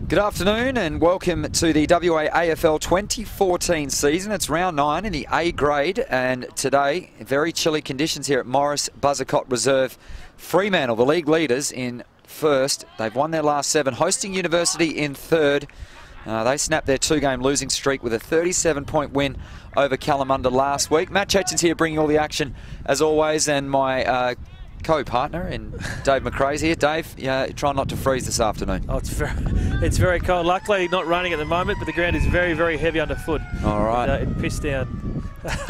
Good afternoon and welcome to the WAAFL 2014 season. It's round 9 in the A grade, and today very chilly conditions here at Morris Buzzacott Reserve. Fremantle, the league leaders, in first. They've won their last 7, hosting University in third. They snapped their 2-game losing streak with a 37-point win over Kalamunda last week. Matt Chetchin's here bringing all the action as always, and my co-partner and Dave McRae's here. Dave, try not to freeze this afternoon. Oh, it's very cold. Luckily not raining at the moment, but the ground is very, very heavy underfoot. All right. It pissed down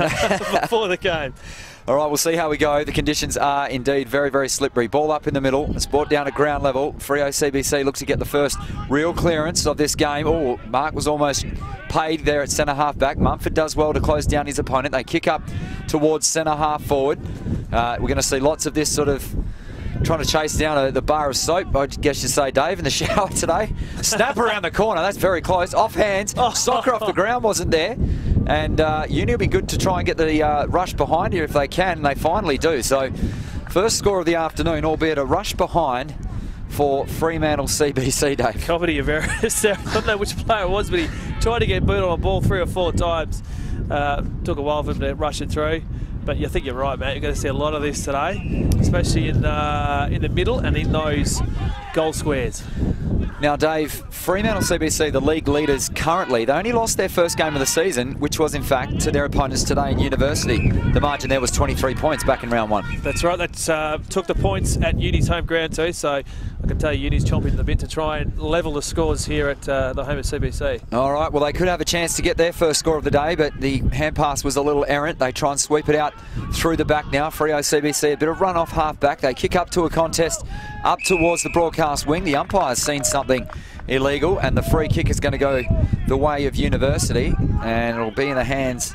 before the game. All right, we'll see how we go. The conditions are indeed very, very slippery. Ball up in the middle. It's brought down at ground level. Freo CBC looks to get the first real clearance of this game. Oh, Mark was almost paid there at centre-half back. Mumford does well to close down his opponent. They kick up towards centre-half forward. We're going to see lots of this sort of trying to chase down the bar of soap, I guess you say, Dave, in the shower today. Snap around the corner. That's very close. Off hands. Soccer off the ground wasn't there. And Uni will be good to try and get the rush behind here if they can, and they finally do. So, first score of the afternoon, albeit a rush behind for Fremantle CBC, Dave. Comedy of errors there. I don't know which player it was, but he tried to get booted on a ball 3 or 4 times. Took a while for him to rush it through. But you think you're right, Matt. You're going to see a lot of this today, especially in the middle and in those goal squares. Now, Dave, Fremantle CBC, the league leaders currently, they only lost their first game of the season, which was, in fact, to their opponents today in University. The margin there was 23 points back in round 1. That's right. That took the points at Uni's home ground too, so I can tell you Uni's chomping the bit to try and level the scores here at the home of CBC. All right, well, they could have a chance to get their first score of the day, but the hand pass was a little errant. They try and sweep it out through the back now. Freo CBC, a bit of run off half back. They kick up to a contest up towards the broadcast wing. The umpire's seen something illegal, and the free kick is going to go the way of University, and it'll be in the hands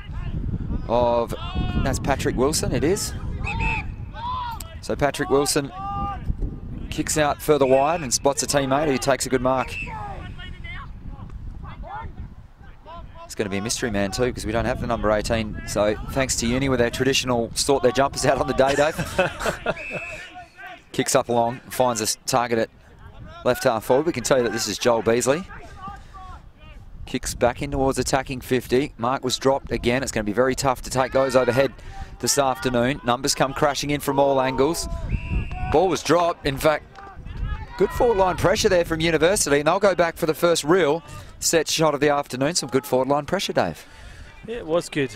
of, that's Patrick Wilson, it is. So Patrick Wilson kicks out further wide and spots a teammate who takes a good mark. It's going to be a mystery man too, because we don't have the number 18. So thanks to Uni with their traditional sort their jumpers out on the day, Dave. Kicks up along, finds a target at left half forward. We can tell you that this is Joel Beasley. Kicks back in towards attacking 50. Mark was dropped again. It's going to be very tough to take those overhead this afternoon. Numbers come crashing in from all angles. Ball was dropped. In fact, good forward line pressure there from University, and they'll go back for the first real set shot of the afternoon. Some good forward line pressure, Dave. Yeah, it was good.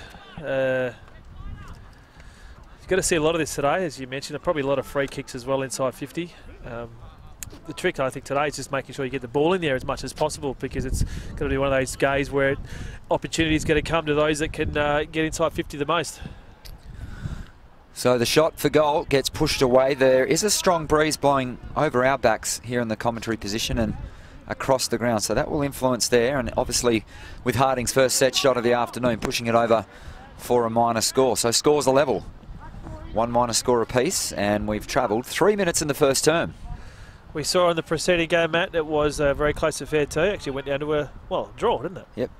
You've got to see a lot of this today, as you mentioned. Probably a lot of free kicks as well inside 50. The trick, I think, today is just making sure you get the ball in there as much as possible, because it's going to be one of those games where opportunity is going to come to those that can get inside 50 the most. So the shot for goal gets pushed away. There is a strong breeze blowing over our backs here in the commentary position and across the ground, so that will influence there. And obviously with Harding's first set shot of the afternoon, pushing it over for a minor score. So scores are level. 1 minor score apiece, and we've travelled 3 minutes in the first term. We saw in the preceding game, Matt, it was a very close affair too. Actually went down to a, well, draw, didn't it? Yep.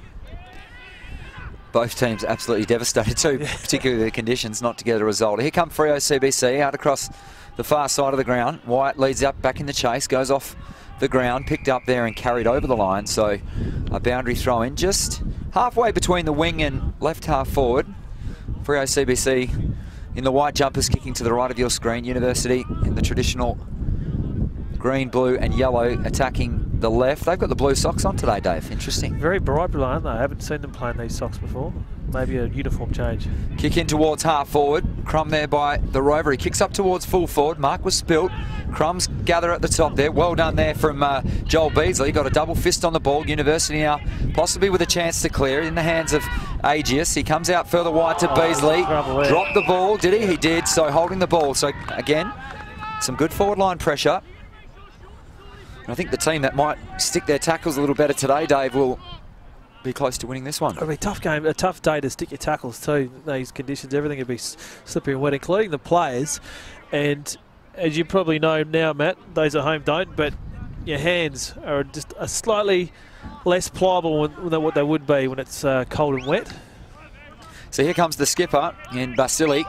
Both teams absolutely devastated too, particularly the conditions not to get a result. Here come Freo CBC out across the far side of the ground. Wyatt leads up back in the chase, goes off the ground, picked up there and carried over the line. So a boundary throw in just halfway between the wing and left half forward. Freo CBC in the white jumpers kicking to the right of your screen. University in the traditional green, blue and yellow attacking the left. They've got the blue socks on today, Dave. Interesting. Very bright blue, aren't they? I haven't seen them playing these socks before. Maybe a uniform change. Kick in towards half forward. Crumb there by the Rover. He kicks up towards full forward. Mark was spilt. Crumbs gather at the top there. Well done there from Joel Beasley. Got a double fist on the ball. University now possibly with a chance to clear in the hands of Aegius. He comes out further wide to Beasley. Dropped the ball, did he? He did. So holding the ball. So again, some good forward line pressure. I think the team that might stick their tackles a little better today, Dave, will be close to winning this one. It'll be a tough game, a tough day to stick your tackles too. These conditions, everything will be slippery and wet, including the players. And as you probably know now, Matt, those at home don't, but your hands are just a slightly less pliable than what they would be when it's cold and wet. So here comes the skipper in Basili.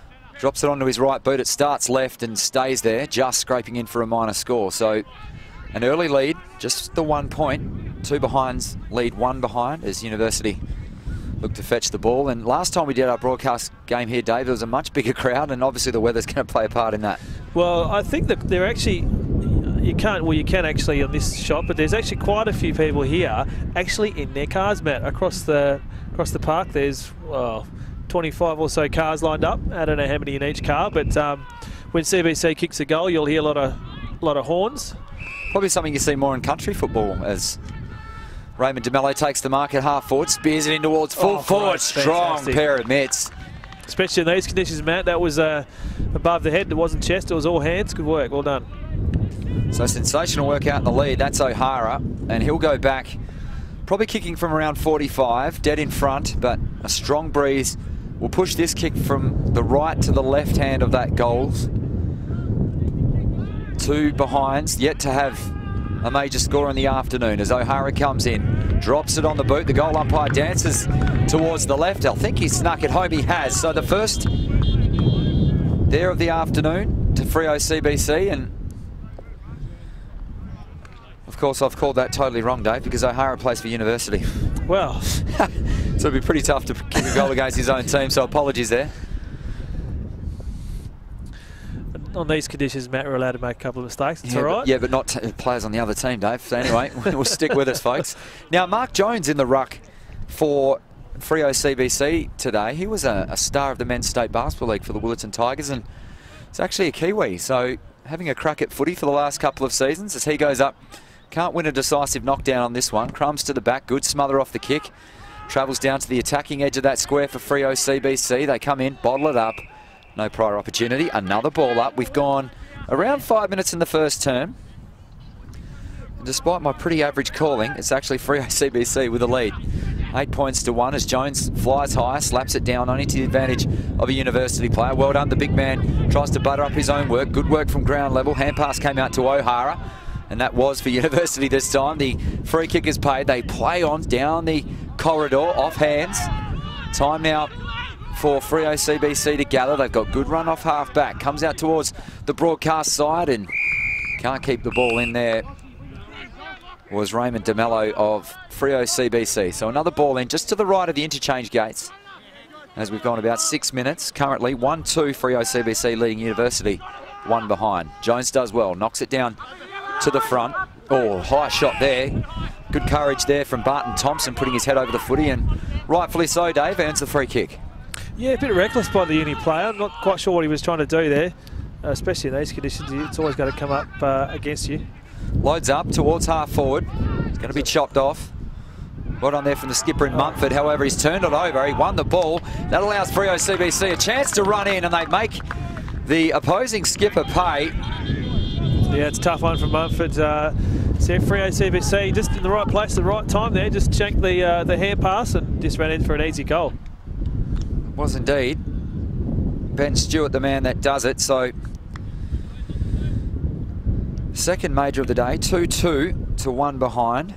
Drops it onto his right boot. It starts left and stays there, just scraping in for a minor score. So An early lead, just the 1 point. 2 behinds, lead 1 behind as University look to fetch the ball. And last time we did our broadcast game here, Dave, there was a much bigger crowd, and obviously the weather's going to play a part in that. Well, I think that they're actually, you can actually on this shot, but there's actually quite a few people here actually in their cars, Matt, across the park. There's 25 or so cars lined up. I don't know how many in each car, but when CBC kicks a goal, you'll hear a lot of horns. Probably something you see more in country football as Raymond DeMello takes the mark at half forward, spears it in towards full forward. Strong fantastic pair of mitts. Especially in these conditions, Matt. That was above the head. It wasn't chest. It was all hands. Good work. Well done. So sensational work out in the lead. That's O'Hara, and he'll go back, probably kicking from around 45, dead in front, but a strong breeze will push this kick from the right to the left hand of that goals. 2 behinds, yet to have a major score in the afternoon as O'Hara comes in, drops it on the boot. The goal umpire dances towards the left. I think he snuck it home. He has. So the first there of the afternoon to Freo CBC, and of course I've called that totally wrong, Dave, because O'Hara plays for University. Well, so it'd be pretty tough to kick a goal against his own team, so apologies there. On these conditions, Matt, we're allowed to make a couple of mistakes. It's all right. Yeah, but not players on the other team, Dave. So anyway, we'll stick with us, folks. Now, Mark Jones in the ruck for Freo CBC today. He was a star of the Men's State Basketball League for the Willetton Tigers, and it's actually a Kiwi. So having a crack at footy for the last couple of seasons as he goes up. Can't win a decisive knockdown on this one. Crumbs to the back. Good smother off the kick. Travels down to the attacking edge of that square for Freo CBC. They come in, bottle it up. No prior opportunity. Another ball up. We've gone around 5 minutes in the first term. And despite my pretty average calling, it's actually Freo CBC with a lead. 8 points to 1 as Jones flies high, slaps it down, only to the advantage of a University player. Well done. The big man tries to butter up his own work. Good work from ground level. Hand pass came out to O'Hara, and that was for University this time. The free kick is paid. They play on down the corridor, off hands. Time now for Freo CBC to gather. They've got good run off half back. Comes out towards the broadcast side and can't keep the ball in there. Was Raymond DeMello of Freo CBC. So another ball in just to the right of the interchange gates as we've gone about 6 minutes. Currently 1-2 Freo CBC leading University, 1 behind. Jones does well, knocks it down to the front. Oh, high shot there. Good courage there from Barton Thompson, putting his head over the footy, and rightfully so, Dave, earns the free kick. Yeah, a bit reckless by the uni player. I'm not quite sure what he was trying to do there, especially in these conditions. It's always going to come up against you. Loads up towards half forward. It's going to be chopped off. Well done there from the skipper in Mumford. However, he's turned it over. He won the ball. That allows Freo CBC a chance to run in, and they make the opposing skipper pay. Yeah, it's a tough one from Mumford. Freo CBC just in the right place at the right time there. Just checked the hand pass and just ran in for an easy goal. Was indeed. Ben Stewart, the man that does it. So second major of the day, 2-2 to 1 behind.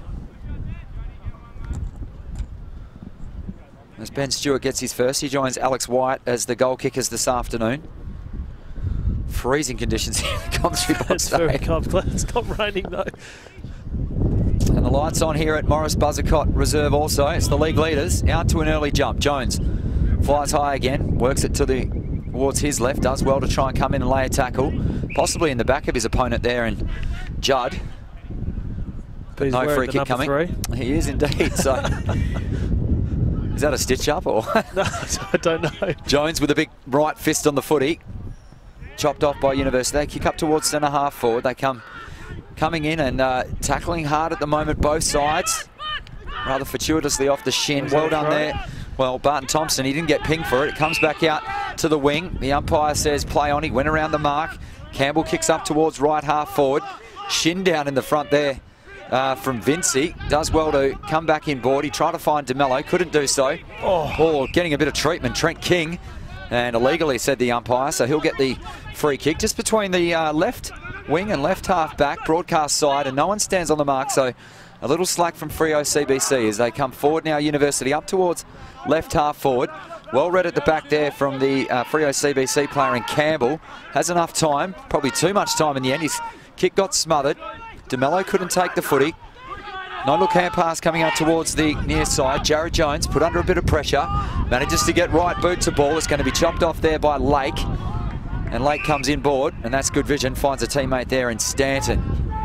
As Ben Stewart gets his first, he joins Alex White as the goal kickers this afternoon. Freezing conditions here in the commentary box. It's very cold. It's not raining though. And the lights on here at Morris Buzzacott Reserve also. It's the league leaders out to an early jump. Jones flies high again, works it towards his left, does well to try and come in and lay a tackle, possibly in the back of his opponent there, and Judd. But no free kick coming. 3. He is indeed. So is that a stitch up or? No, I don't know. Jones with a big right fist on the footy. Chopped off by University. They kick up towards centre half forward. They coming in and tackling hard at the moment, both sides. Rather fortuitously off the shin. Well done there. Well, Barton Thompson, he didn't get pinged for it. It comes back out to the wing. The umpire says play on. He went around the mark. Campbell kicks up towards right half forward. Shin down in the front there from Vincey. Does well to come back in board. He tried to find DeMello. Couldn't do so. Oh, getting a bit of treatment. Trent King. And illegally, said the umpire, so he'll get the free kick just between the left wing and left half back, broadcast side, and no one stands on the mark, so a little slack from Freo CBC as they come forward now. University up towards left half forward. Well read at the back there from the Freo CBC player in Campbell. Has enough time, probably too much time in the end. His kick got smothered. DeMello couldn't take the footy. No-look hand pass coming out towards the near side. Jared Jones put under a bit of pressure. Manages to get right boot to ball. It's going to be chopped off there by Lake. And Lake comes inboard, and that's good vision. Finds a teammate there in Stanton.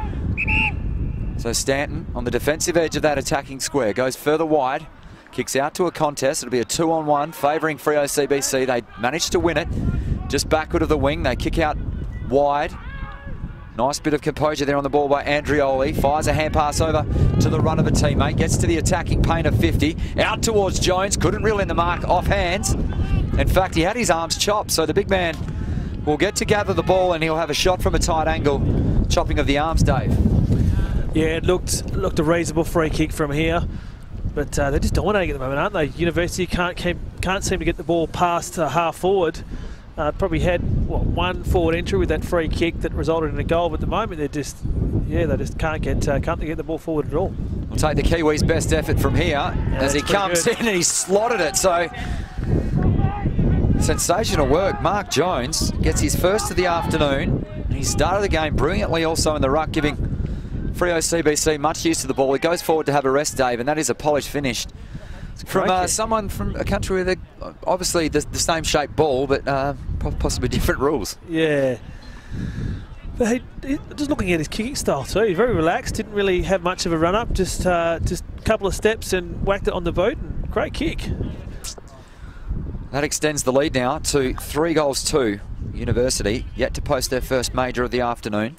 So Stanton on the defensive edge of that attacking square. Goes further wide. Kicks out to a contest. It'll be a 2-on-1 favouring Freo CBC. They managed to win it. Just backward of the wing. They kick out wide. Nice bit of composure there on the ball by Andrioli. Fires a hand pass over to the run of a teammate. Gets to the attacking paint of 50. Out towards Jones. Couldn't reel in the mark off hands. In fact, he had his arms chopped. So the big man will get to gather the ball and he'll have a shot from a tight angle. Chopping of the arms, Dave. Yeah, it looked a reasonable free kick from here. But they're just dominating at the moment, aren't they? University can't seem to get the ball past half forward. Probably had one forward entry with that free kick that resulted in a goal, but at the moment they just can't get the ball forward at all. We'll take the Kiwis' best effort from here as he comes in and he slotted it. So sensational work. Mark Jones gets his first of the afternoon. He started the game brilliantly also in the ruck, giving Freo CBC much use to the ball. He goes forward to have a rest, Dave, and that is a polished finish. From someone from a country with obviously the same shaped ball, but possibly different rules. Yeah. But just looking at his kicking style too, he's very relaxed, didn't really have much of a run-up, just a couple of steps and whacked it on the boot, and great kick. That extends the lead now to 3-2. University yet to post their first major of the afternoon.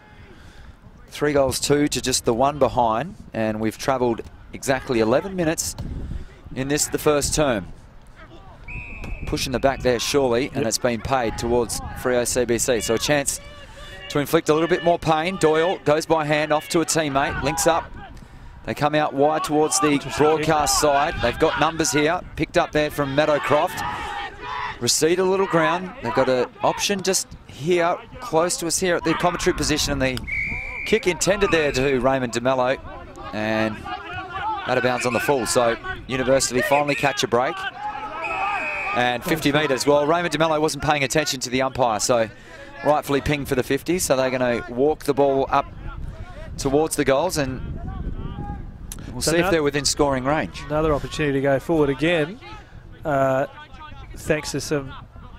3-2 to just the one behind, and we've travelled exactly 11 minutes in the first term. Pushing the back there surely, and it's been paid towards Freo CBC. So a chance to inflict a little bit more pain. Doyle goes by hand off to a teammate, links up. They come out wide towards the broadcast side. They've got numbers here, picked up there from Meadowcroft. Recede a little ground. They've got an option just here, close to us here at the commentary position, and the kick intended there to Raymond DeMello, and out of bounds on the full. So University finally catch a break. And 50 metres. Well, Raymond DeMello wasn't paying attention to the umpire, so rightfully pinged for the 50. So they're going to walk the ball up towards the goals, and we'll see if they're within scoring range. Another opportunity to go forward again, thanks to some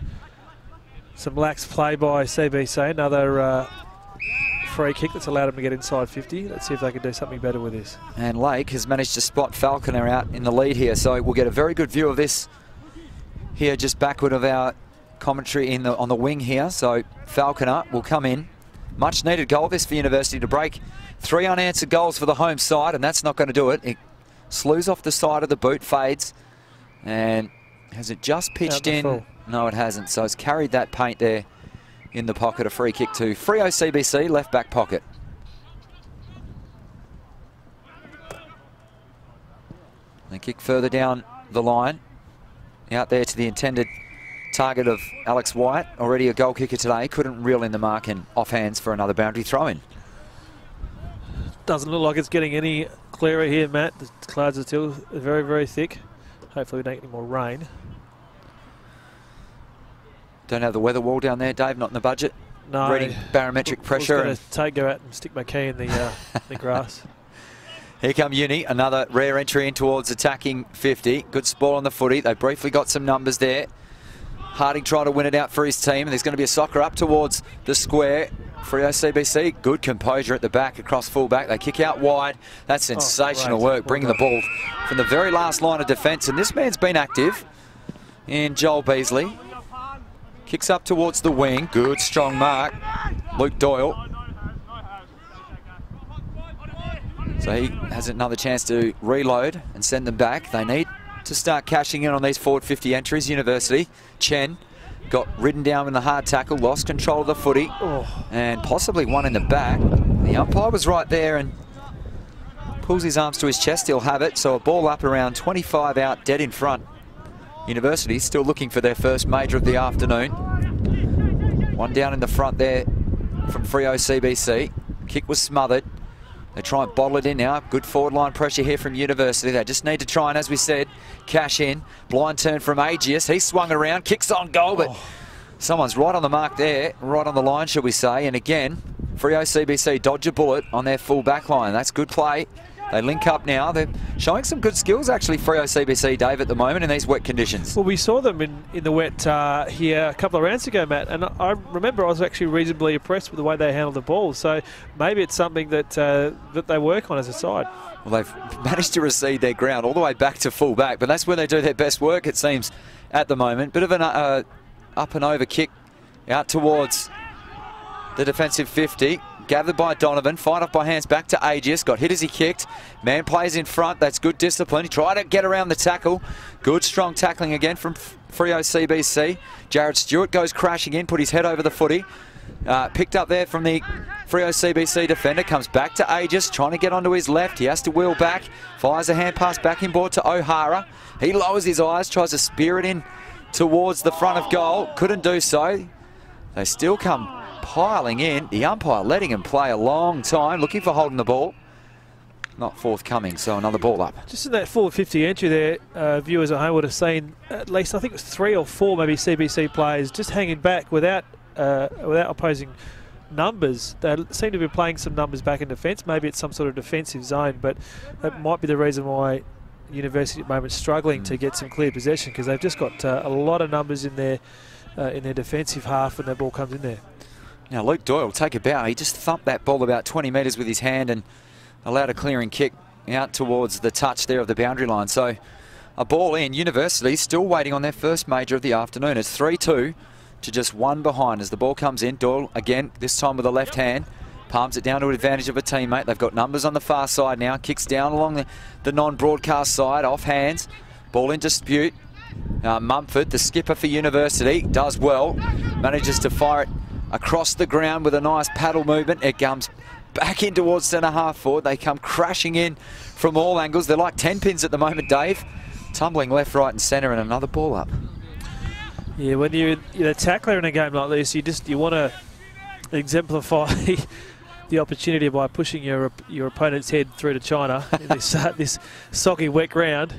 lax play by CBC. Another free kick that's allowed them to get inside 50. Let's see if they can do something better with this. And Lake has managed to spot Falconer out in the lead here, so we'll get a very good view of this here just backward of our commentary on the wing here. So Falconer will come in. Much needed goal this for University to break 3 unanswered goals for the home side, and that's not going to do it. It slews off the side of the boot, fades, and has it just pitched in? Full. No, it hasn't. So it's carried that paint there in the pocket. A free kick to Freo CBC, left back pocket. They kick further down the line, out there to the intended target of Alex White, already a goal kicker today. Couldn't reel in the mark, and off hands for another boundary throw-in. Doesn't look like it's getting any clearer here, Matt. The clouds are still very, very thick. Hopefully we don't get any more rain. Don't have the weather wall down there, Dave, not in the budget. No. Reading barometric pressure. I was going to go out and stick my key in the grass. Here come Uni, another rare entry in towards attacking 50. Good sport on the footy. They briefly got some numbers there. Harding trying to win it out for his team, and there's going to be a soccer up towards the square. Freo CBC, good composure at the back across full back. They kick out wide. That's sensational work, bringing the ball from the very last line of defence. And this man's been active in Joel Beasley. Kicks up towards the wing. Good, strong mark. Luke Doyle. So he has another chance to reload and send them back. They need to start cashing in on these forward 50 entries. University. Chen got ridden down in the hard tackle, lost control of the footy, and possibly one in the back. The umpire was right there and pulls his arms to his chest. He'll have it. So a ball up around 25 out, dead in front. University still looking for their first major of the afternoon. One down in the front there from Freo CBC. Kick was smothered. They try and bottle it in now. Good forward line pressure here from University. They just need to try and, as we said, cash in. Blind turn from Aegius. He swung around, kicks on goal, but someone's right on the mark there, right on the line, shall we say. And again, Freo CBC dodge a bullet on their full back line. That's good play. They link up now. They're showing some good skills, actually, Freo CBC, Dave, at the moment in these wet conditions. Well, we saw them in the wet here a couple of rounds ago, Matt, and I remember I was actually reasonably impressed with the way they handled the ball. So maybe it's something that that they work on as a side. Well, they've managed to recede their ground all the way back to full back, but that's where they do their best work, it seems, at the moment. Bit of an up and over kick out towards the defensive 50. Gathered by Donovan, fight off by hands back to Aegis. Got hit as he kicked. Man plays in front. That's good discipline. He tried to get around the tackle. Good strong tackling again from Freo CBC. Jared Stewart goes crashing in, put his head over the footy. Picked up there from the Freo CBC defender. Comes back to Aegis, trying to get onto his left. He has to wheel back. Fires a hand pass back inboard to O'Hara. He lowers his eyes, tries to spear it in towards the front of goal. Couldn't do so. They still come piling in. The umpire letting him play a long time, looking for holding the ball. Not forthcoming, so another ball up. Just in that forward 50 entry there, viewers at home would have seen at least, I think it was 3 or 4 maybe CBC players just hanging back without opposing numbers. They seem to be playing some numbers back in defence. Maybe it's some sort of defensive zone, but that might be the reason why University at the moment struggling to get some clear possession, because they've just got a lot of numbers in their defensive half when the ball comes in there. Now Luke Doyle will take a bow. He just thumped that ball about 20 metres with his hand and allowed a clearing kick out towards the touch there of the boundary line. So a ball in. University still waiting on their first major of the afternoon. It's 3-2 to just 1 behind as the ball comes in. Doyle again, this time with the left hand. Palms it down to an advantage of a teammate. They've got numbers on the far side now. Kicks down along the non-broadcast side, off hands. Ball in dispute. Mumford, the skipper for University, does well. Manages to fire it across the ground with a nice paddle movement. It comes back in towards centre half forward. They come crashing in from all angles. They're like 10 pins at the moment, Dave. Tumbling left, right and centre, and another ball up. Yeah, when you're a tackler in a game like this, you want to exemplify the opportunity by pushing your opponent's head through to China in this soggy, wet ground.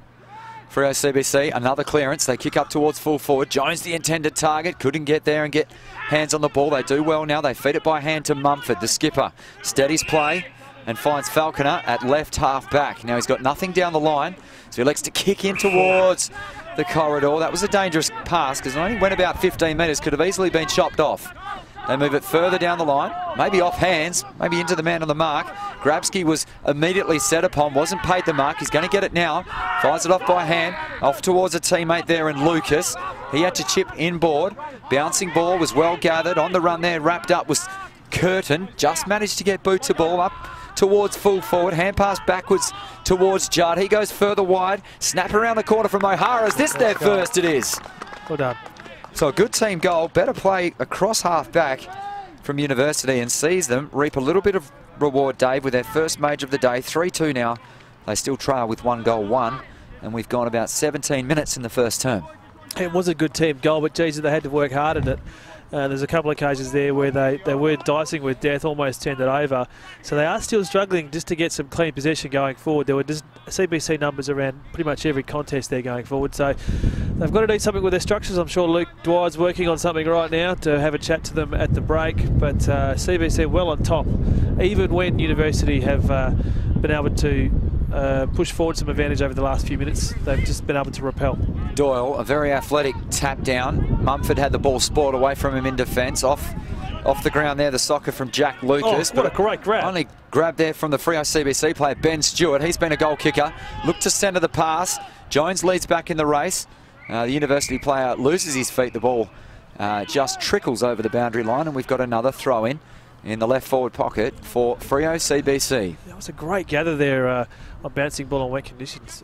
Freo CBC, another clearance. They kick up towards full forward. Jones, the intended target, couldn't get there and get hands on the ball. They do well now. They feed it by hand to Mumford, the skipper. Steadies play and finds Falconer at left half back. Now he's got nothing down the line, so he elects to kick in towards the corridor. That was a dangerous pass because it only went about 15 metres. Could have easily been chopped off. They move it further down the line, maybe off hands, maybe into the man on the mark. Grabsky was immediately set upon, wasn't paid the mark. He's going to get it now. Fires it off by hand, off towards a teammate there in Lucas. He had to chip inboard. Bouncing ball was well gathered. On the run there, wrapped up was Curtin. Just managed to get boot to ball up towards full forward. Hand pass backwards towards Judd. He goes further wide. Snap around the corner from O'Hara. Is this their first? It is. Well done. So a good team goal, better play across half back from University, and sees them reap a little bit of reward, Dave, with their first major of the day. 3-2 now. They still trail with 1-1, and we've gone about 17 minutes in the first term. It was a good team goal, but geez, they had to work hard at it. There's a couple of occasions there where they were dicing with death, almost turned it over. So they are still struggling just to get some clean possession going forward. There were just CBC numbers around pretty much every contest there going forward. So they've got to do something with their structures. I'm sure Luke Dwyer's working on something right now to have a chat to them at the break. But CBC well on top, even when University have been able to push forward some advantage over the last few minutes. They've just been able to repel. Doyle, a very athletic tap down. Mumford had the ball spoiled away from him in defence. Off the ground there, the soccer from Jack Lucas. Oh, what a great grab. Only grab there from the Freo CBC player, Ben Stewart. He's been a goal kicker. Looked to centre the pass. Jones leads back in the race. The University player loses his feet. The ball just trickles over the boundary line, and we've got another throw in the left forward pocket for Freo CBC. That was a great gather there on bouncing ball on wet conditions.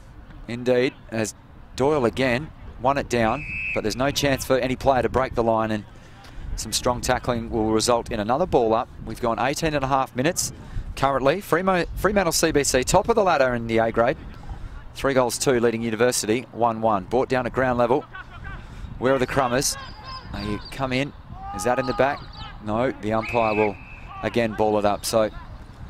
Indeed, as Doyle again won it down, but there's no chance for any player to break the line, and some strong tackling will result in another ball up. We've gone 18.5 minutes currently. Fremantle CBC top of the ladder in the A grade. 3-2 leading University, 1-1. Brought down at ground level. Where are the Crummers? They come in. Is that in the back? No, the umpire will again ball it up. So it's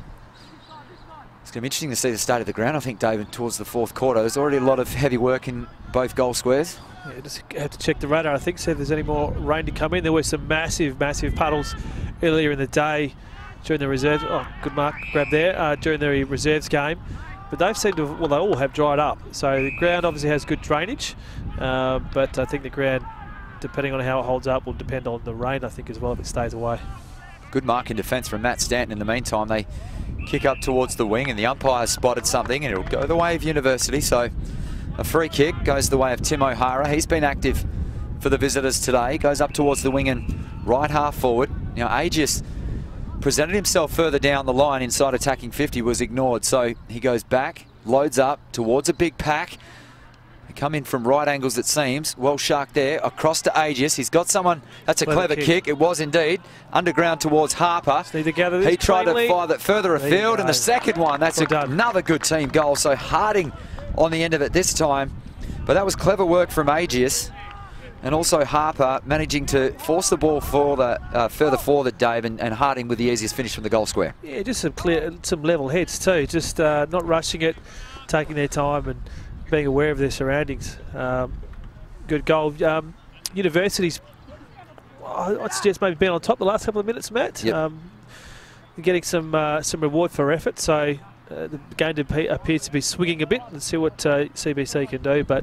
going to be interesting to see the state of the ground, I think, David, towards the fourth quarter. There's already a lot of heavy work in both goal squares. Yeah, just have to check the radar, I think, see if there's any more rain to come in. There were some massive, massive puddles earlier in the day during the reserves. Oh, good mark, grab there, during the reserves game. But they've seemed to, well, they all have dried up. So the ground obviously has good drainage, but I think the ground, depending on how it holds up, will depend on the rain, I think, as well, if it stays away. Good mark in defence from Matt Stanton. In the meantime, they kick up towards the wing, and the umpire spotted something, and it'll go the way of University. So a free kick goes the way of Tim O'Hara. He's been active for the visitors today. Goes up towards the wing and right half forward. Now, Aegis presented himself further down the line inside attacking 50, was ignored. So he goes back, loads up towards a big pack. They come in from right angles, it seems. Well sharked there, across to Aegis. He's got someone. That's a clever kick. It was indeed. Underground towards Harper. Need to gather this he tried cleanly. to fire that further afield, and the second one, that's another good team goal. So Harding on the end of it this time. But that was clever work from Aegis. And also Harper managing to force the ball for the further forward, Dave, and Harding with the easiest finish from the goal square. Yeah, just some level heads too. Just not rushing it, taking their time and being aware of their surroundings. Good goal. University's, I'd suggest, maybe been on top the last couple of minutes, Matt. Yep. Getting some reward for effort. So the game appears to be swinging a bit. Let's see what CBC can do. But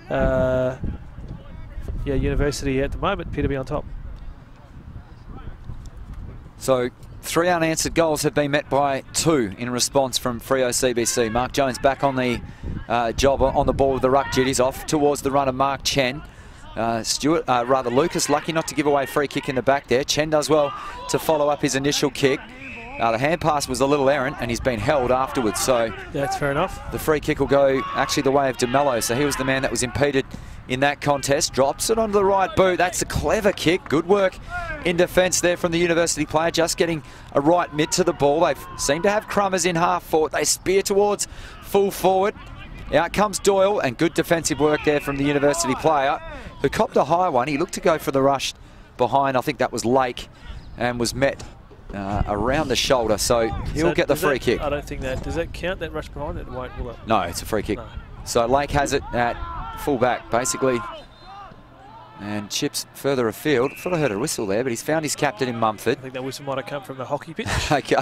yeah, University at the moment appear to be on top. So 3 unanswered goals have been met by 2 in response from Freo CBC. Mark Jones back on the job on the ball with the ruck duties, off towards the run of Mark Chen. Lucas lucky not to give away free kick in the back there. Chen does well to follow up his initial kick. The hand pass was a little errant, and he's been held afterwards. So that's fair enough. The free kick will go actually the way of DeMello. So he was the man that was impeded in that contest. Drops it onto the right boot. That's a clever kick. Good work in defence there from the University player. Just getting a right mid to the ball. They seem to have Crummers in half forward. They spear towards full forward. Out comes Doyle, and good defensive work there from the University player, who copped a high one. He looked to go for the rush behind. I think that was Lake, and was met around the shoulder, so he'll get the free kick. I don't think that, does that count, that rush behind it? Won't, will it? No, it's a free kick. No. So Lake has it at full back, basically, and chips further afield. I thought I heard a whistle there, but he's found his captain in Mumford. I think that whistle might have come from the hockey pitch. Okay.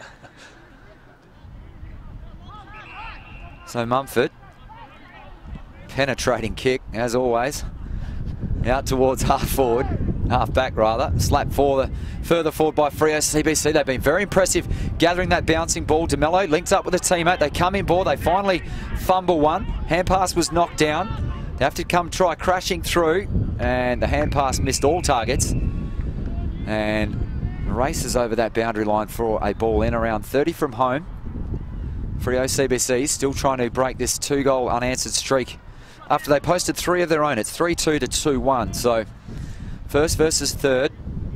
So Mumford, penetrating kick, as always, out towards half forward. Half back rather, slap further forward by Freo CBC. They've been very impressive gathering that bouncing ball. DeMello links up with a teammate. They come in ball. They finally fumble one. Hand pass was knocked down. They have to try crashing through, and the hand pass missed all targets, and races over that boundary line for a ball in around 30 from home. Freo CBC still trying to break this 2-goal unanswered streak after they posted 3 of their own. It's 3-2 to 2-1. So first versus third.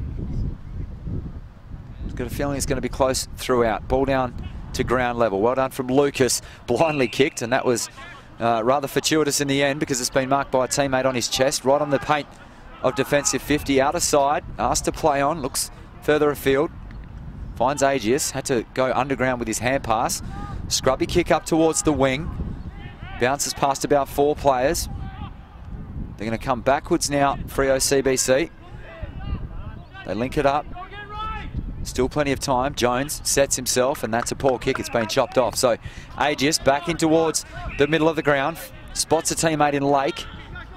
I've got a feeling it's going to be close throughout. Ball down to ground level. Well done from Lucas. Blindly kicked, and that was rather fortuitous in the end because it's been marked by a teammate on his chest. Right on the paint of defensive 50. Outer side. Asked to play on. Looks further afield. Finds Aegis. Had to go underground with his hand pass. Scrubby kick up towards the wing. Bounces past about 4 players. They're going to come backwards now, Freo CBC. They link it up. Still plenty of time. Jones sets himself, and that's a poor kick. It's been chopped off. So Aegis back in towards the middle of the ground. Spots a teammate in Lake.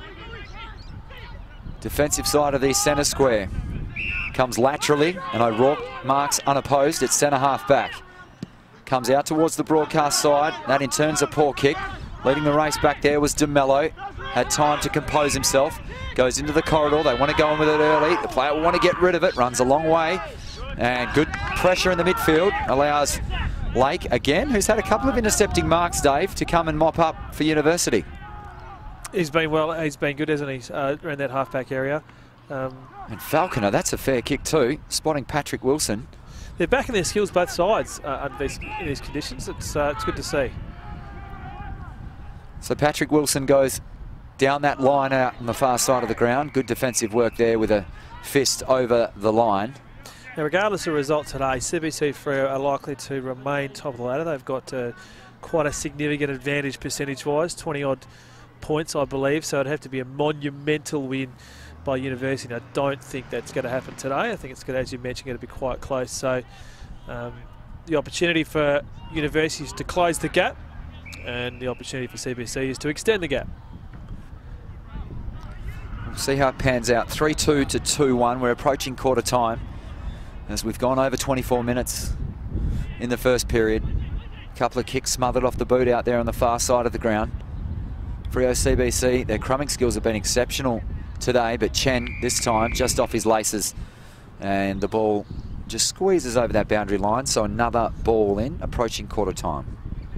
Defensive side of the centre square. Comes laterally, and O'Rourke marks unopposed at centre half back. Comes out towards the broadcast side. That in turn's a poor kick. Leading the race back there was DeMello. Had time to compose himself. Goes into the corridor. They want to go in with it early. The player will want to get rid of it. Runs a long way. And good pressure in the midfield. Allows Lake again, who's had a couple of intercepting marks, Dave, to come and mop up for University. He's been well. He's been good, hasn't he, around that half-back area. And Falconer, that's a fair kick too. Spotting Patrick Wilson. They're backing their skills both sides in these conditions. It's good to see. So Patrick Wilson goes down that line out on the far side of the ground. Good defensive work there with a fist over the line. Now, regardless of the result today, CBC Freo are likely to remain top of the ladder. They've got quite a significant advantage percentage-wise, 20-odd points, I believe. So it'd have to be a monumental win by University. And I don't think that's going to happen today. I think it's going to, as you mentioned, going to be quite close. So the opportunity for University is to close the gap, and the opportunity for CBC is to extend the gap. We'll see how it pans out. 3-2 to 2-1. We're approaching quarter time as we've gone over 24 minutes in the first period. A couple of kicks smothered off the boot out there on the far side of the ground. Freo CBC, their crumbing skills have been exceptional today, but Chen this time just off his laces, and the ball just squeezes over that boundary line. So another ball in, approaching quarter time.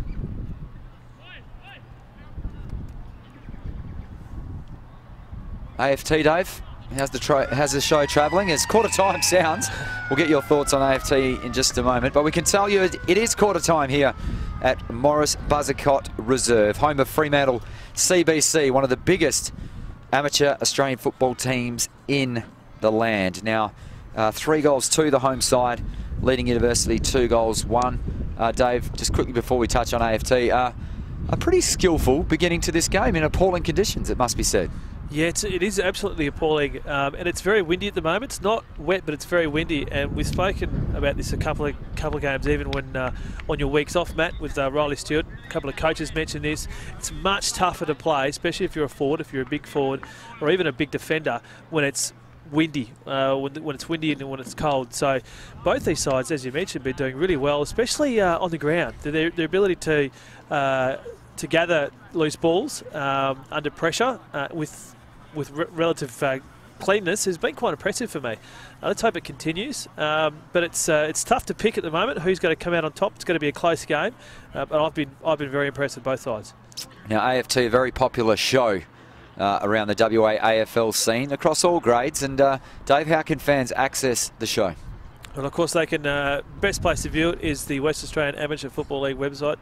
AFT, Dave, how's the show travelling? As quarter time sounds, we'll get your thoughts on AFT in just a moment, but we can tell you it is quarter time here at Morris Buzzacott Reserve, home of Fremantle CBC, one of the biggest amateur Australian football teams in the land. Now, 3 goals to the home side, leading University 2 goals 1. Dave, just quickly before we touch on AFT, a pretty skillful beginning to this game in appalling conditions, it must be said. Yeah, it is absolutely appalling, and it's very windy at the moment. It's not wet, but it's very windy, and we've spoken about this a couple of games, even when on your weeks off, Matt, with Riley Stewart. A couple of coaches mentioned this. It's much tougher to play, especially if you're a forward, if you're a big forward, or even a big defender, when it's windy, when it's windy and when it's cold. So both these sides, as you mentioned, have been doing really well, especially on the ground. Their ability to gather loose balls under pressure with relative cleanness has been quite impressive for me. Let's hope it continues. But it's tough to pick at the moment who's going to come out on top. It's going to be a close game, but I've been very impressed with both sides. Now, AFT, a very popular show around the WAAFL scene across all grades. And Dave, how can fans access the show? Well, of course, they can. Best place to view it is the West Australian Amateur Football League website,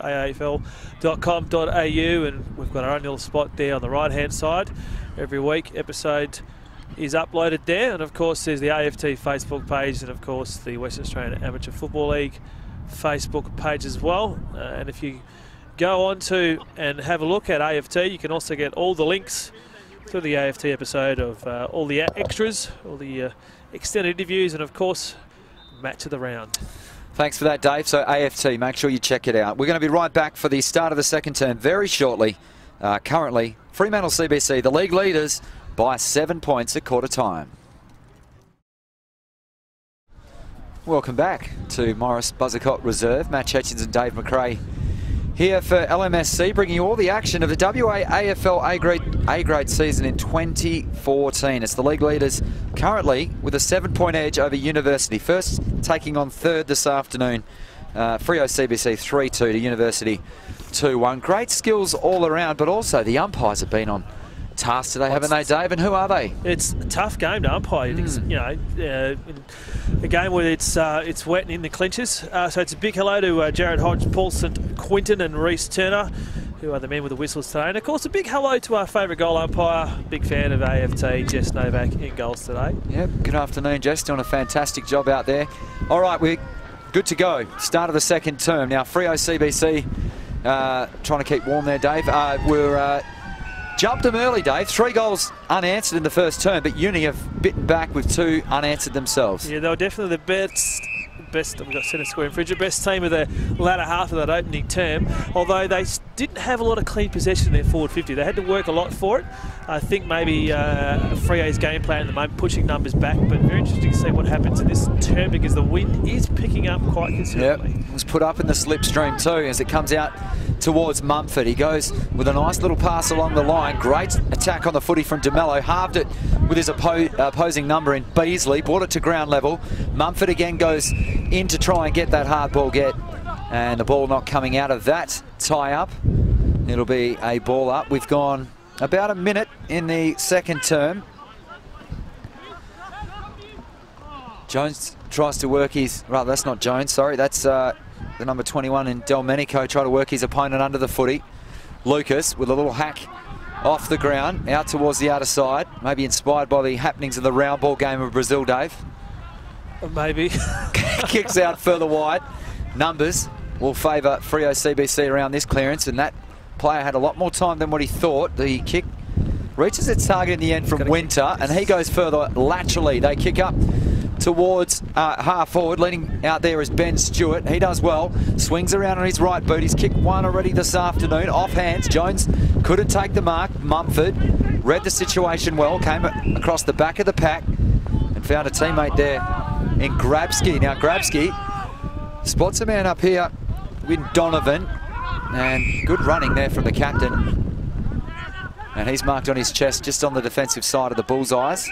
waafl.com.au, and we've got our own little spot there on the right-hand side. Every week, episode is uploaded there, and of course, there's the AFT Facebook page, and of course, the West Australian Amateur Football League Facebook page as well. And if you go on to and have a look at AFT, you can also get all the links to the AFT episode of all the extras, all the extended interviews, and of course, match of the round. Thanks for that, Dave. So AFT, make sure you check it out. We're going to be right back for the start of the second term very shortly. Currently, Fremantle CBC, the league leaders, by 7 points at quarter time. Welcome back to Morris Buzzacott Reserve. Matt Chetchins and Dave McRae here for LMSC, bringing you all the action of the WAAFL A-grade season in 2014. It's the league leaders currently with a 7-point edge over University. First taking on third this afternoon. Freo CBC 3-2 to University 2-1. Great skills all around, but also the umpires have been on task today, haven't they, Dave? And who are they? It's a tough game to umpire. You know, a game where it's wet and in the clinches. So it's a big hello to Jared Hodge, Paul St Quintin and Reece Turner, who are the men with the whistles today. And of course, a big hello to our favourite goal umpire, big fan of AFT, Jess Novak, in goals today. Yep, good afternoon, Jess. Doing a fantastic job out there. All right, we're good to go. Start of the second term. Now, Freo CBC trying to keep warm there, Dave. We're jumped them early, Dave. 3 goals unanswered in the first term, but Uni have bitten back with 2 unanswered themselves. Yeah, they were definitely the best, we've got centre square and Fridge, best team of the latter half of that opening term, although they didn't have a lot of clean possession in their forward 50. They had to work a lot for it. I think maybe Freo's game plan at the moment, pushing numbers back, but very interesting to see what happens in this term because the wind is picking up quite considerably. Yep, it was put up in the slipstream too as it comes out towards Mumford. He goes with a nice little pass along the line. Great attack on the footy from DeMello. Halved it with his opposing number in Beasley. Brought it to ground level. Mumford again goes in to try and get that hard ball get. And the ball not coming out of that tie-up. It'll be a ball up. We've gone about a minute in the second term. Jones tries to work his... Rather, that's not Jones, sorry. That's the number 21 in Delmenico. Try to work his opponent under the footy. Lucas with a little hack off the ground, out towards the outer side. Maybe inspired by the happenings of the round ball game of Brazil, Dave. Maybe. Kicks out further wide. Numbers will favour Freo CBC around this clearance, and that player had a lot more time than what he thought. The kick Reaches its target in the end from Winter, and he goes further laterally. They kick up towards half forward. Leading out there is Ben Stewart. He does well. Swings around on his right boot. He's kicked one already this afternoon. Off hands. Jones couldn't take the mark. Mumford read the situation well. Came across the back of the pack and found a teammate there in Grabski. Now Grabski spots a man up here with Donovan. And good running there from the captain. And he's marked on his chest just on the defensive side of the bullseyes.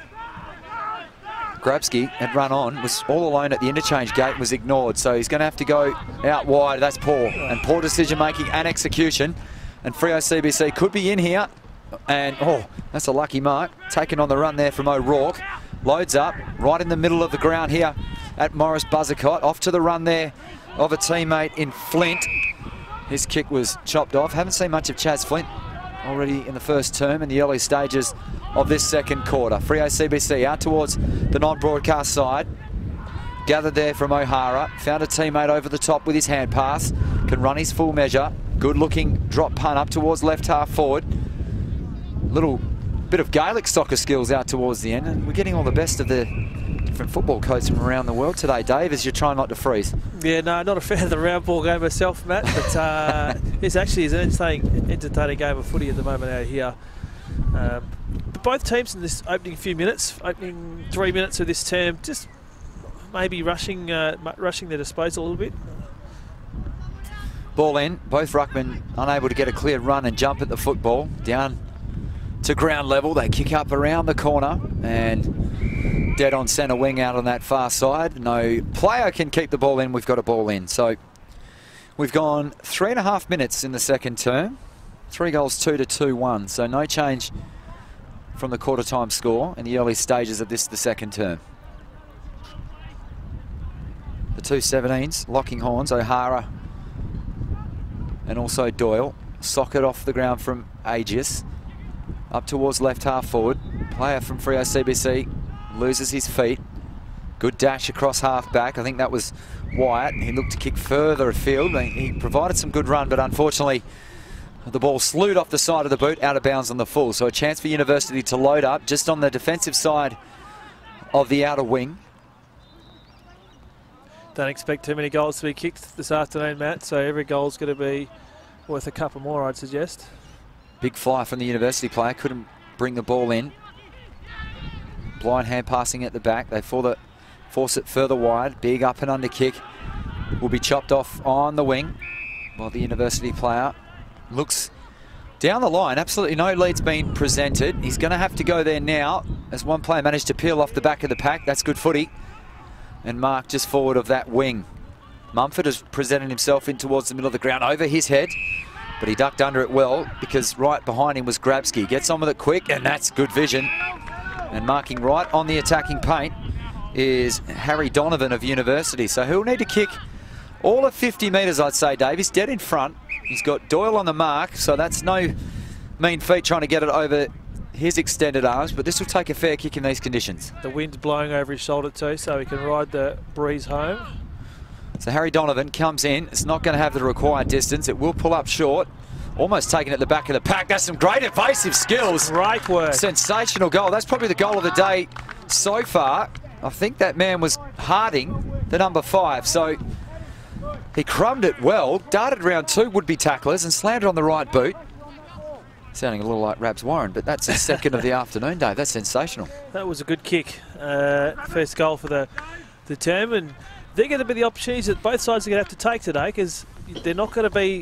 Grabski had run on, was all alone at the interchange gate and was ignored. So he's going to have to go out wide. That's poor. And poor decision-making and execution. And Freo CBC could be in here. And, oh, that's a lucky mark. Taken on the run there from O'Rourke. Loads up right in the middle of the ground here at Morris Buzzacott. Off to the run there of a teammate in Flint. His kick was chopped off. Haven't seen much of Chaz Flint already in the first term in the early stages of this second quarter. Freo CBC out towards the non-broadcast side. Gathered there from O'Hara. Found a teammate over the top with his hand pass. Can run his full measure. Good looking drop punt up towards left half forward. Little bit of Gaelic soccer skills out towards the end. And we're getting all the best of the different football codes from around the world today, Dave, as you're trying not to freeze. Yeah, no, not a fan of the round ball game myself, Matt, but it's actually an entertaining game of footy at the moment out here. But both teams in this opening 3 minutes of this term, just maybe rushing their disposal a little bit. Ball in, both ruckmen unable to get a clear run and jump at the football. Down to ground level, they kick up around the corner and dead on centre wing out on that far side. No player can keep the ball in. We've got a ball in. So we've gone 3.5 minutes in the second term. 3 goals, 2 to 2-1. So no change from the quarter time score in the early stages of the second term. The two 17s locking horns. O'Hara and also Doyle. Socket off the ground from Aegis. Up towards left half forward. Player from Freo CBC loses his feet. Good dash across half back. I think that was Wyatt. He looked to kick further afield. He provided some good run, but unfortunately the ball slewed off the side of the boot, out of bounds on the full. So a chance for University to load up just on the defensive side of the outer wing. Don't expect too many goals to be kicked this afternoon, Matt, so every goal's going to be worth a couple more, I'd suggest. Big fly from the University player. Couldn't bring the ball in. Blind hand passing at the back. They force it further wide. Big up and under kick will be chopped off on the wing while the University player looks down the line. Absolutely no lead's been presented. He's going to have to go there now as one player managed to peel off the back of the pack. That's good footy. And mark just forward of that wing. Mumford has presented himself in towards the middle of the ground over his head, but he ducked under it well because right behind him was Grabski. Gets on with it quick, and that's good vision. And marking right on the attacking paint is Harry Donovan of University. So he'll need to kick all of 50 metres, I'd say, Dave. He's dead in front. He's got Doyle on the mark, so that's no mean feat trying to get it over his extended arms, but this will take a fair kick in these conditions. The wind's blowing over his shoulder too, so he can ride the breeze home. So Harry Donovan comes in. It's not going to have the required distance. It will pull up short. Almost taken at the back of the pack. That's some great evasive skills. Great work. Sensational goal. That's probably the goal of the day so far. I think that man was Harding, the number 5. So he crumbed it well, darted around 2 would-be tacklers and slammed it on the right boot. Sounding a little like Rabs Warren, but that's the second of the afternoon, Dave. That's sensational. That was a good kick. First goal for the term, and they're going to be the opportunities that both sides are going to have to take today, because they're not going to be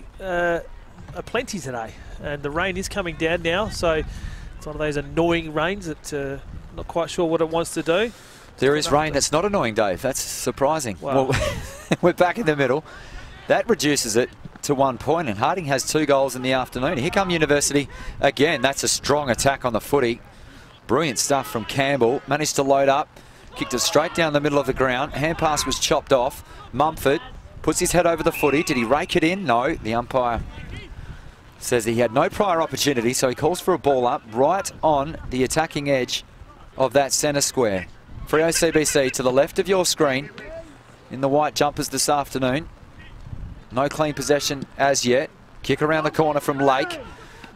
a plenty today. And the rain is coming down now, so it's one of those annoying rains that not quite sure what it wants to do. There is rain that's not annoying, Dave. That's surprising. Wow. Well, we're back in the middle. That reduces it to 1 point, and Harding has 2 goals in the afternoon. Here come University again. That's a strong attack on the footy. Brilliant stuff from Campbell. Managed to load up, kicked it straight down the middle of the ground. Hand pass was chopped off. Mumford puts his head over the footy. Did he rake it in? No. The umpire says he had no prior opportunity, so he calls for a ball up right on the attacking edge of that centre square. Freo CBC to the left of your screen in the white jumpers this afternoon. No clean possession as yet. Kick around the corner from Lake.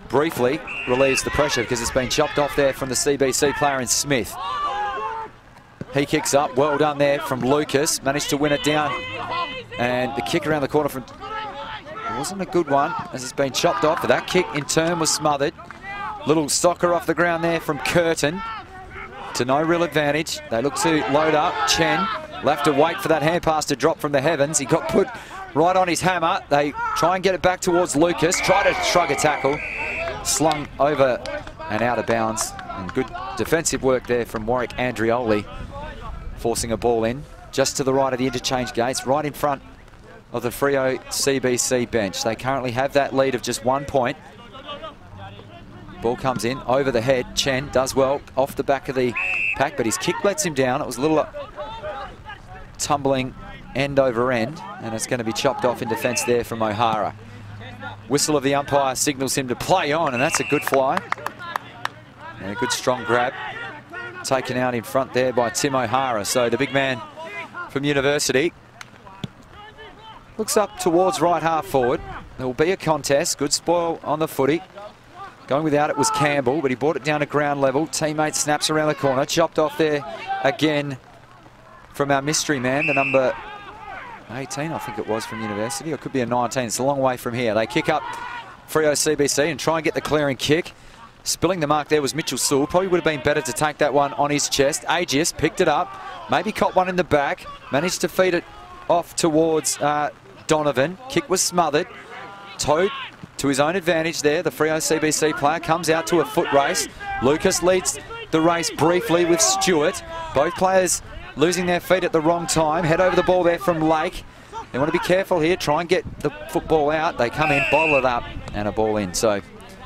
briefly relieves the pressure because it's been chopped off there from the CBC player in Smith. He kicks up. Well done there from Lucas. Managed to win it down. And the kick around the corner from... It wasn't a good one as it's been chopped off, but that kick in turn was smothered. Little soccer off the ground there from Curtin to no real advantage. They look to load up. Chen will have to wait for that hand pass to drop from the heavens. He got put right on his hammer. They try and get it back towards Lucas. Try to shrug a tackle. Slung over and out of bounds. And good defensive work there from Warwick Andrioli, forcing a ball in just to the right of the interchange gates, right in front of the Freo CBC bench. They currently have that lead of just 1 point. Ball comes in over the head. Chen does well off the back of the pack, but his kick lets him down. It was a little tumbling end over end, and it's going to be chopped off in defence there from O'Hara. Whistle of the umpire signals him to play on, and that's a good fly. And a good strong grab. Taken out in front there by Tim O'Hara. So the big man from University looks up towards right half forward. There will be a contest. Good spoil on the footy. Going without it was Campbell, but he brought it down to ground level. Teammate snaps around the corner. Chopped off there again from our mystery man, the number 18, I think it was, from University. Or it could be a 19. It's a long way from here. They kick up Freo CBC and try and get the clearing kick. Spilling the mark there was Mitchell Sewell. Probably would have been better to take that one on his chest. Aegis picked it up. Maybe caught one in the back. Managed to feed it off towards Donovan. Kick was smothered. Towed to his own advantage there. The Freo CBC player comes out to a foot race. Lucas leads the race briefly with Stewart. Both players losing their feet at the wrong time. Head over the ball there from Lake. They want to be careful here. Try and get the football out. They come in, bottle it up, and a ball in. So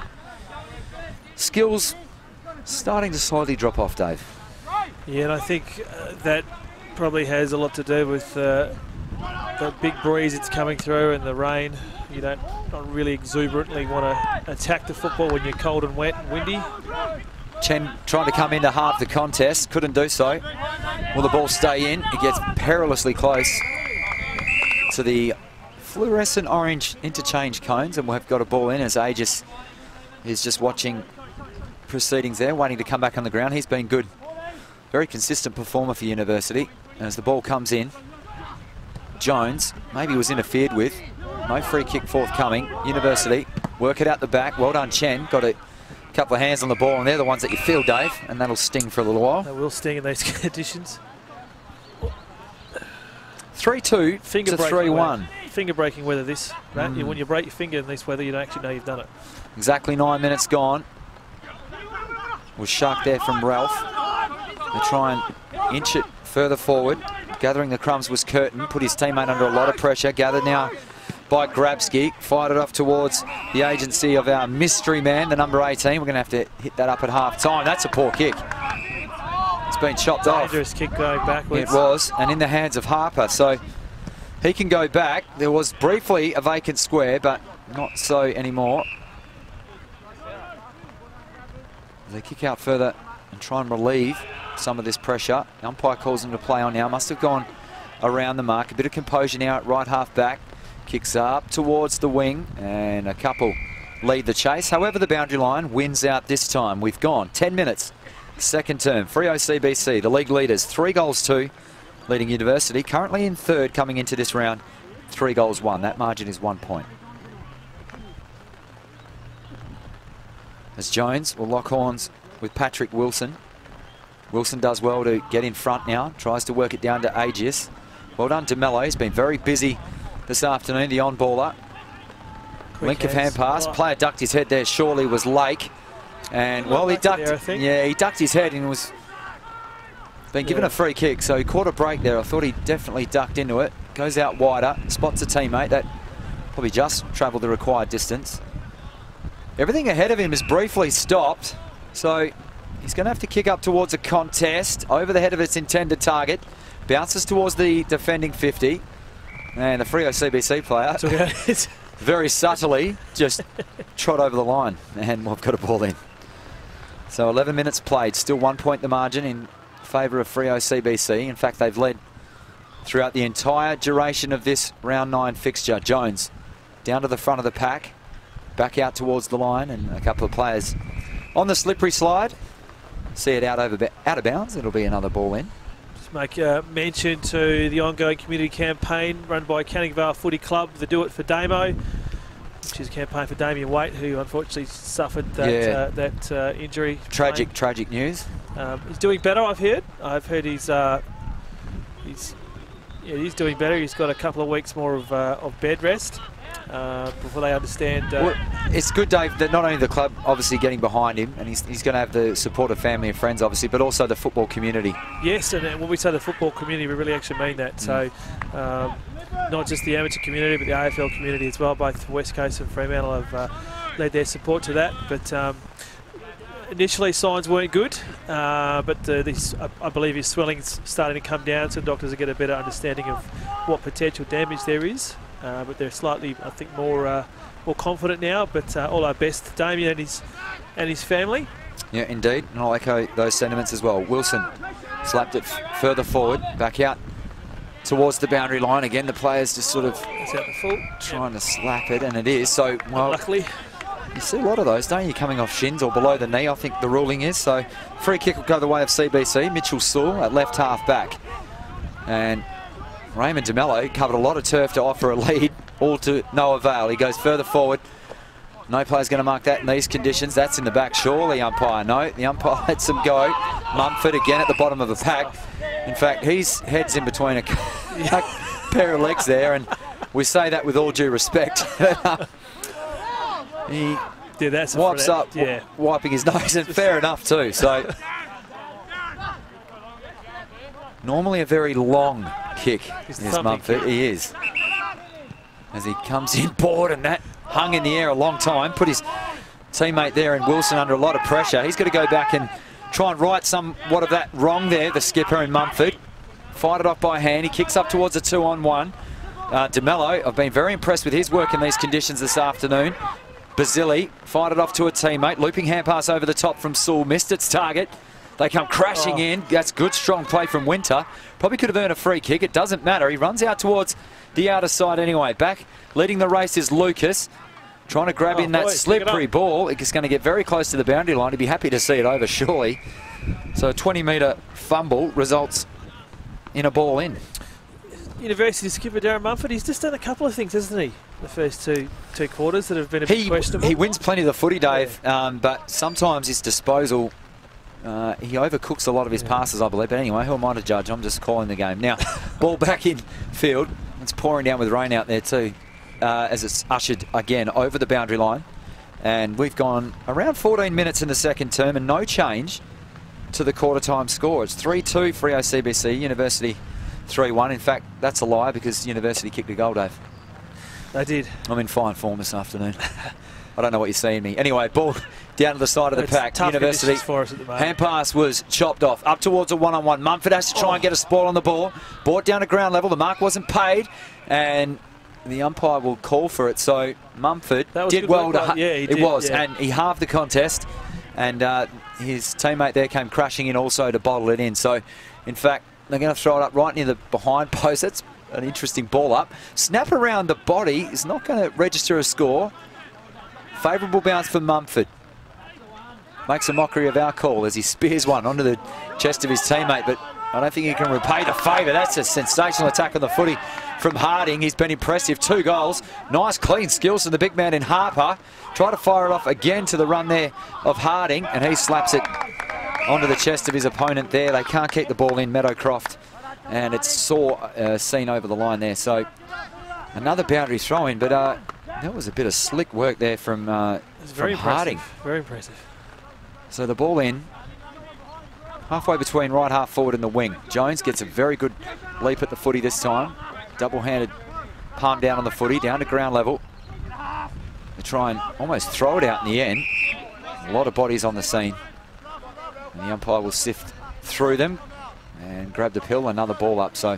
skills starting to slightly drop off, Dave. Yeah, and I think that probably has a lot to do with the big breeze that's coming through and the rain. You don't really exuberantly want to attack the football when you're cold and wet and windy. Chen trying to come in to half the contest, couldn't do so. Will the ball stay in? It gets perilously close to the fluorescent orange interchange cones, and we've got a ball in as Aegis is just watching proceedings there, waiting to come back on the ground. He's been good. Very consistent performer for University. And as the ball comes in, Jones maybe was interfered with. No free kick forthcoming. University work it out the back. Well done, Chen. Got a couple of hands on the ball, and they're the ones that you feel, Dave, and that'll sting for a little while. They will sting in these conditions. 3-2 to 3-1. Finger breaking weather this, Matt. When you break your finger in this weather, you don't actually know you've done it. Exactly 9 minutes gone. Was shark there from Ralph. They try and inch it further forward. Gathering the crumbs was Curtin. Put his teammate under a lot of pressure. Gathered now by Grabski. Fired it off towards the agency of our mystery man, the number 18. We're going to have to hit that up at half time. That's a poor kick. It's been chopped off. Dangerous kick going backwards. It was, and in the hands of Harper. So he can go back. There was briefly a vacant square, but not so anymore. They kick out further and try and relieve some of this pressure. The umpire calls him to play on now. Must have gone around the mark. A bit of composure now at right half back. Kicks up towards the wing, and a couple lead the chase. However, the boundary line wins out this time. We've gone 10 minutes. Second term. Freo CBC, the league leaders, 3-2, leading University. Currently in third coming into this round. 3-1. That margin is 1 point. As Jones will lock horns with Patrick Wilson. Wilson does well to get in front now. Tries to work it down to Aegis. Well done to Mello. He's been very busy this afternoon, the on-baller. Link of hand pass. Player ducked his head there. Surely was Lake. And, well, he ducked. There, he ducked his head and was been given a free kick. So he caught a break there. I thought he definitely ducked into it. Goes out wider. Spots a teammate. That probably just travelled the required distance. Everything ahead of him is briefly stopped. So he's going to have to kick up towards a contest. Over the head of its intended target. Bounces towards the defending 50. And the Freo CBC player very subtly just trot over the line, and we've got a ball in. So 11 minutes played, still 1 point the margin in favour of Freo CBC. In fact, they've led throughout the entire duration of this round 9 fixture. Jones down to the front of the pack. back out towards the line, and a couple of players on the slippery slide. See it out of bounds. It'll be another ball in. Just make mention to the ongoing community campaign run by Canning Vale Footy Club, the Do It for Damo, which is a campaign for Damien Waite, who unfortunately suffered that injury. Tragic news. He's doing better, I've heard. He's doing better. He's got a couple of weeks more of bed rest before they understand. Well, it's good, Dave, that not only the club obviously getting behind him, and he's going to have the support of family and friends, obviously, but also the football community. Yes, and when we say the football community, we really actually mean that. So not just the amateur community, but the AFL community as well. Both West Coast and Fremantle have led their support to that. But initially signs weren't good, but I believe his swelling's starting to come down, so doctors will get a better understanding of what potential damage there is. But they're slightly, I think, more confident now. But all our best to Damien and his family. Yeah, indeed, and I'll echo those sentiments as well. Wilson slapped it further forward, back out towards the boundary line. Again, the players just sort of trying to slap it, and it is. So, well, luckily, you see a lot of those, don't you, coming off shins or below the knee, I think the ruling is. So, free kick will go the way of CBC. Mitchell Sewell at left half back. And Raymond DeMello covered a lot of turf to offer a lead, all to no avail. He goes further forward. No player's going to mark that in these conditions. That's in the back, surely, umpire. No, the umpire lets him go. Mumford again at the bottom of the pack. In fact, his head's in between a pair of legs there, and we say that with all due respect. He wipes up, wiping his nose, and fair enough too. So normally a very long kick is Mumford. He is. As he comes in board, and that hung in the air a long time, put his teammate there and Wilson under a lot of pressure. He's got to go back and try and right somewhat of that wrong there, the skipper and Mumford. Fight it off by hand. He kicks up towards a 2-on-1. DeMello, I've been very impressed with his work in these conditions this afternoon. Basili fired it off to a teammate. Looping hand pass over the top from Sewell. Missed its target. They come crashing in. That's good, strong play from Winter. Probably could have earned a free kick. It doesn't matter. He runs out towards the outer side anyway. Back leading the race is Lucas. Trying to grab in that slippery ball. It's going to get very close to the boundary line. He'd be happy to see it over, surely. So a 20-metre fumble results in a ball in. University skipper Darren Mumford, he's just done a couple of things, hasn't he? The first two quarters that have been a bit questionable. He wins plenty of the footy, Dave, but sometimes his disposal, he overcooks a lot of his passes, I believe. But anyway, who am I to judge? I'm just calling the game. Now, ball back in field. It's pouring down with rain out there too, as it's ushered again over the boundary line. And we've gone around 14 minutes in the second term and no change to the quarter time score. It's 3-2 Freo CBC, University 3-1. In fact, that's a lie because University kicked a goal, Dave. They did. I'm in fine form this afternoon. I don't know what you're seeing me. Anyway, ball down to the side of the pack. University for us at the moment. Hand pass was chopped off. Up towards a 1-on-1. Mumford has to try and get a spoil on the ball. Brought down to ground level. The mark wasn't paid. And the umpire will call for it. So Mumford did well. It was. And he halved the contest. And his teammate there came crashing in also to bottle it in. So, in fact, they're going to throw it up right near the behind post. That's an interesting ball up. Snap around the body is not going to register a score. Favourable bounce for Mumford. Makes a mockery of our call as he spears one onto the chest of his teammate, but I don't think he can repay the favour. That's a sensational attack on the footy from Harding. He's been impressive. 2 goals. Nice clean skills from the big man in Harper. Try to fire it off again to the run there of Harding, and he slaps it onto the chest of his opponent there. They can't keep the ball in, Meadowcroft, and it's seen over the line there. So another boundary throw in, but that was a bit of slick work there from Harding. Very impressive. So the ball in, halfway between right half forward and the wing. Jones gets a very good leap at the footy this time. Double-handed palm down on the footy, down to ground level. They try and almost throw it out in the end. A lot of bodies on the scene. And the umpire will sift through them and grab the pill. Another ball up. So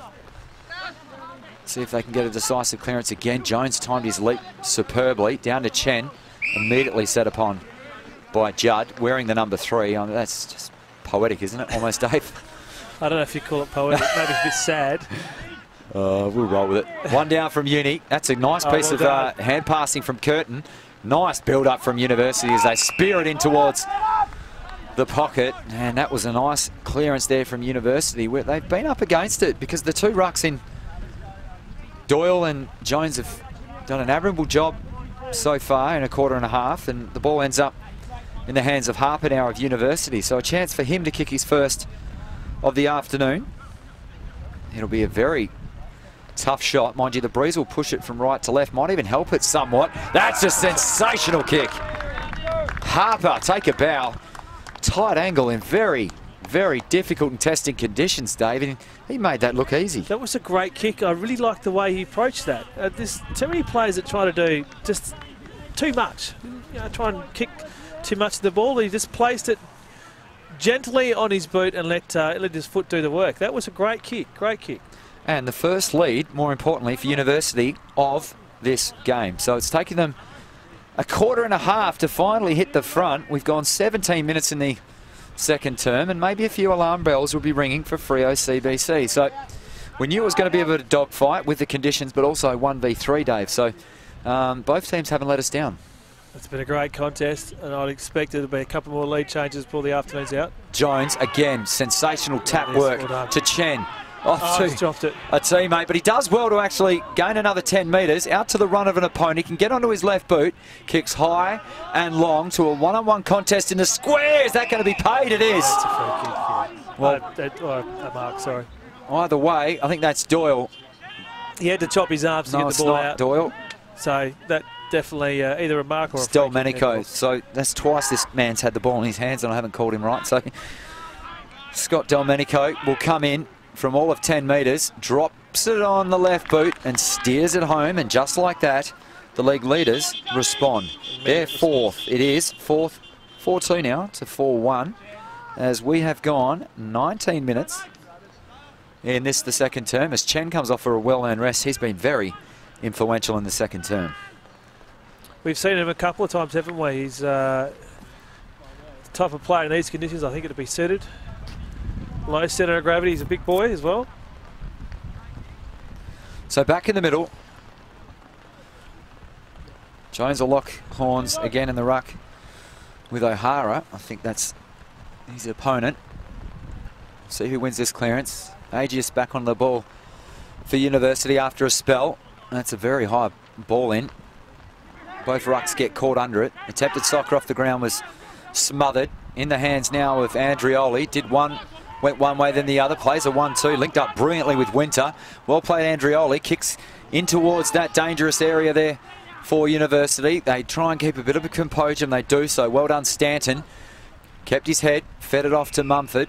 see if they can get a decisive clearance again. Jones timed his leap superbly. Down to Chen. Immediately set upon by Judd, wearing the number 3. That's just poetic, isn't it? Almost, Dave. I don't know if you call it poetic. Maybe it's a bit sad. We'll roll with it. One down from Uni. That's a nice piece of hand passing from Curtin. Nice build-up from University as they spear it in towards the pocket. And that was a nice clearance there from University, where they've been up against it because the two rucks in Doyle and Jones have done an admirable job so far in a quarter and a half, and the ball ends up in the hands of Harpenauer of University. So a chance for him to kick his first of the afternoon. It'll be a very tough shot. Mind you, the breeze will push it from right to left. Might even help it somewhat. That's a sensational kick. Harper, take a bow. Tight angle in very, very difficult and testing conditions, Dave. And he made that look easy. That was a great kick. I really like the way he approached that. There's too many players that try to do just too much. You know, try and kick too much of the ball. He just placed it gently on his boot and let his foot do the work. That was a great kick. Great kick. And the first lead, more importantly, for University of this game. So it's taken them a quarter and a half to finally hit the front. We've gone 17 minutes in the second term, and maybe a few alarm bells will be ringing for Freo CBC. So we knew it was going to be a bit of a dogfight with the conditions, but also 1v3, Dave. So both teams haven't let us down. It's been a great contest, and I'd expect there to be a couple more lead changes before the afternoon's out. Jones, again, sensational tap work to Chen. He's dropped it. A teammate, but he does well to actually gain another 10 metres out to the run of an opponent. He can get onto his left boot, kicks high and long to a one-on-one contest in the square. Is that going to be paid? It is. That's a free kick, yeah. Well, a mark, sorry. Either way, I think that's Doyle. He had to chop his arms to get the ball out. Doyle. So that definitely either a mark or a free kick. Delmenico. So that's twice this man's had the ball in his hands, and I haven't called him right. So Scott Delmenico will come in from all of 10 metres, drops it on the left boot and steers it home, and just like that, the league leaders respond. They're fourth. It is fourth, 4-2 now to 4-1, as we have gone 19 minutes in this, the second term, as Chen comes off for a well-earned rest. He's been very influential in the second term. We've seen him a couple of times, haven't we? He's the type of player in these conditions. I think it'd be suited. Low centre of gravity. He's a big boy as well. So back in the middle, Jones will lock horns again in the ruck with O'Hara. I think that's his opponent. See who wins this clearance. Agius back on the ball for University after a spell. That's a very high ball in. Both rucks get caught under it. Attempted soccer off the ground was smothered. In the hands now of Andrioli. Did one. Went one way, then the other. Plays a 1-2. Linked up brilliantly with Winter. Well played, Andrioli. Kicks in towards that dangerous area there for University. They try and keep a bit of a composure, and they do so. Well done, Stanton. Kept his head. Fed it off to Mumford,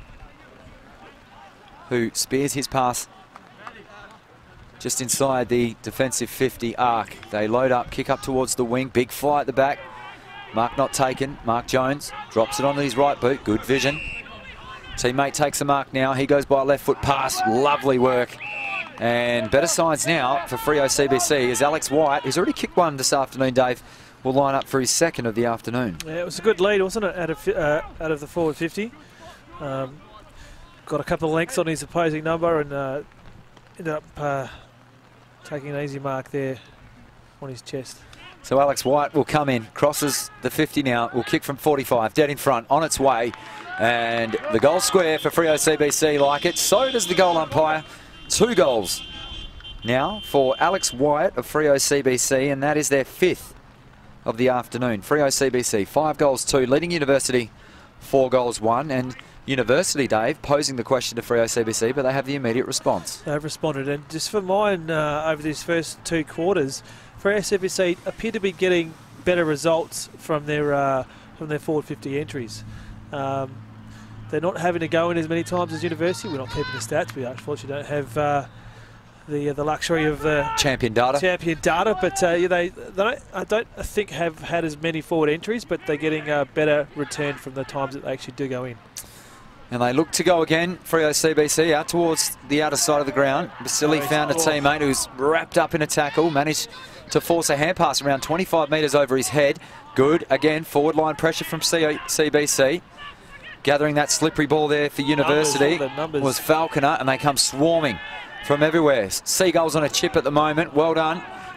who spears his pass just inside the defensive 50 arc. They load up, kick up towards the wing. Big fly at the back. Mark not taken. Mark Jones drops it onto his right boot. Good vision. Teammate takes the mark now. He goes by a left foot pass. Lovely work. And better signs now for Freo CBC as Alex White, who's already kicked one this afternoon, Dave, will line up for his second of the afternoon. Yeah, it was a good lead, wasn't it, out of the forward 50. Got a couple of lengths on his opposing number and ended up taking an easy mark there on his chest. So Alex White will come in, crosses the 50 now, will kick from 45, dead in front, on its way. And the goal square for Freo CBC like it. So does the goal umpire. 2 goals now for Alex White of Freo CBC, and that is their 5th of the afternoon. Freo CBC, 5 goals 2, leading University 4 goals 1. And University, Dave, posing the question to Freo CBC, but they have the immediate response. They've responded, and just for mine, over these first 2 quarters, Freo CBC appear to be getting better results from their forward 50 entries. They're not having to go in as many times as University. We're not keeping the stats. We unfortunately don't have the luxury of the champion data. But I don't think have had as many forward entries, but they're getting a better return from the times that they actually do go in. And they look to go again, Freo CBC, out towards the outer side of the ground. Basili found a teammate who's wrapped up in a tackle, managed to force a hand pass around 25 metres over his head. Good, again, forward line pressure from CBC. Gathering that slippery ball there for University was Falconer, and they come swarming from everywhere. Seagulls on a chip at the moment. Well done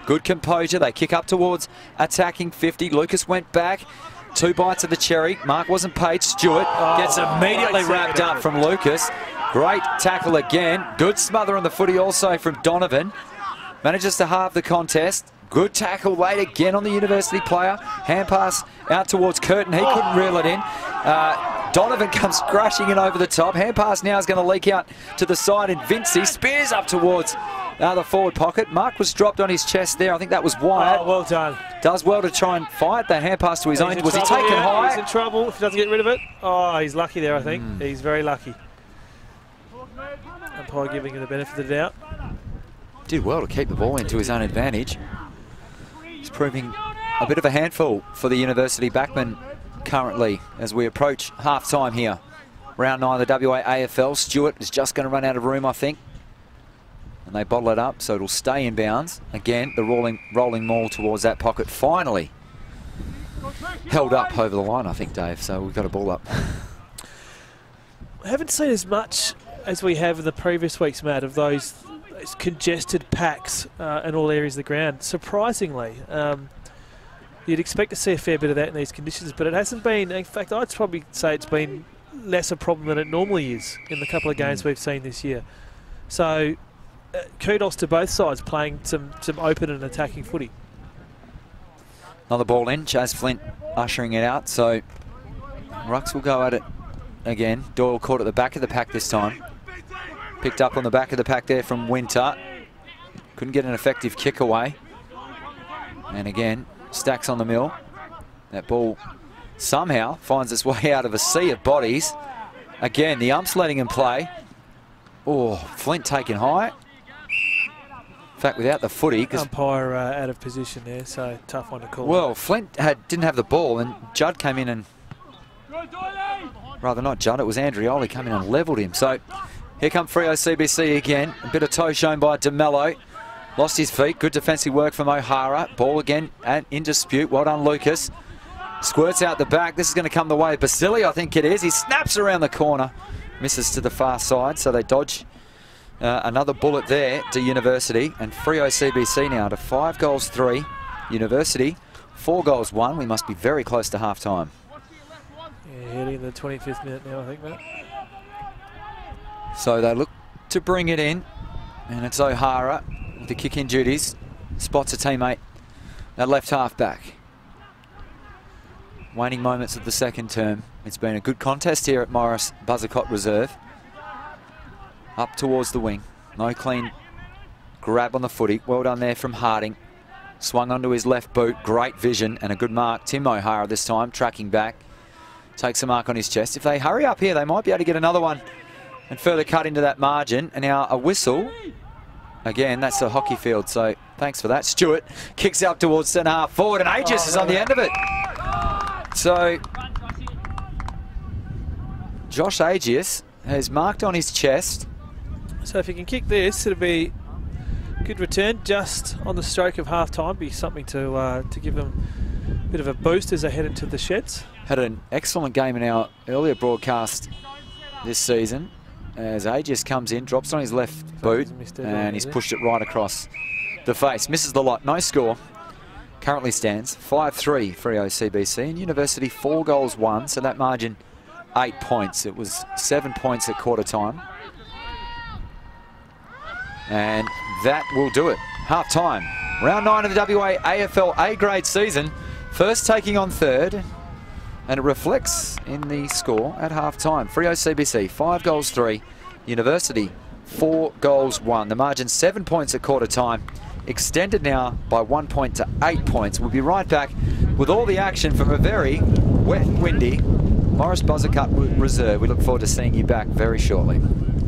Good composure. They kick up towards attacking 50. Lucas went back. 2 bites of the cherry. Mark wasn't paid. Stewart gets immediately wrapped up from Lucas. Great tackle again. Good smother on the footy also from Donovan. Manages to halve the contest. Good tackle late again on the University player. Hand pass out towards Curtin. He couldn't reel it in. Donovan comes crashing in over the top. Hand pass now is going to leak out to the side, and Vincey spears up towards the forward pocket. Mark was dropped on his chest there. I think that was Wyatt. Oh, well done. Does well to try and fight that hand pass to his own. Was he taken high? He's in trouble if he doesn't get rid of it. Oh, he's lucky there, I think. He's very lucky. Umpire giving him the benefit of the doubt. Did well to keep the ball into his own advantage. He's proving a bit of a handful for the University backman currently as we approach half-time here. Round 9 of the WAAFL. Stewart is just going to run out of room, I think. And they bottle it up, so it'll stay in bounds. Again, the rolling maul towards that pocket. Finally held up over the line, I think, Dave. So we've got a ball up. I haven't seen as much as we have in the previous weeks, Matt, of those congested packs in all areas of the ground. Surprisingly, you'd expect to see a fair bit of that in these conditions, but it hasn't been. In fact, I'd probably say it's been less a problem than it normally is in the couple of games we've seen this year. So kudos to both sides playing some open and attacking footy. Another ball in. Chaz Flint ushering it out. So Rucks will go at it again. Doyle caught at the back of the pack this time. Picked up on the back of the pack there from Winter. Couldn't get an effective kick away. And again, Stacks on the mill. That ball somehow finds its way out of a sea of bodies. Again, the ump's letting him play. Oh, Flint taken high. In fact, without the footy. Umpire out of position there, so tough one to call. Well, Flint didn't have the ball, and Judd came in and... Rather not Judd, it was Andrioli coming in and levelled him. So here come Freo CBC again. A bit of toe shown by DeMello. Lost his feet. Good defensive work from O'Hara. Ball again and in dispute. Well done, Lucas. Squirts out the back. This is going to come the way of Basili, I think it is. He snaps around the corner. Misses to the far side, so they dodge another bullet there to University. And Freo CBC now to 5-3. University 4-1. We must be very close to half-time. Yeah, heading the 25th minute now, I think, Matt. So they look to bring it in, and it's O'Hara with the kick-in duties. Spots a teammate at left half-back. Waning moments of the second term. It's been a good contest here at Morris Buzzacott Reserve. Up towards the wing. No clean grab on the footy. Well done there from Harding. Swung onto his left boot. Great vision and a good mark. Tim O'Hara this time tracking back. Takes a mark on his chest. If they hurry up here, they might be able to get another one and further cut into that margin. And now a whistle. Again, that's the hockey field, so thanks for that. Stewart kicks out towards centre half forward, and Aegis is on the end of it. So Josh Aegis has marked on his chest. So if he can kick this, it'll be a good return just on the stroke of half-time. Be something to give them a bit of a boost as they head into the sheds. Had an excellent game in our earlier broadcast this season as Aegis comes in, drops on his left boot, and he's pushed it right across the face. Misses the lot. No score. Currently stands 5-3 Freo CBC, and University 4-1, so that margin 8 points. It was 7 points at quarter time. And that will do it. Half time. Round 9 of the WAAFL A-grade season. First taking on third. And it reflects in the score at half time. Freo CBC 5-3. University 4-1. The margin 7 points at quarter time. Extended now by 1 point to 8 points. We'll be right back with all the action from a very wet and windy Morris Buzzacott Reserve. We look forward to seeing you back very shortly.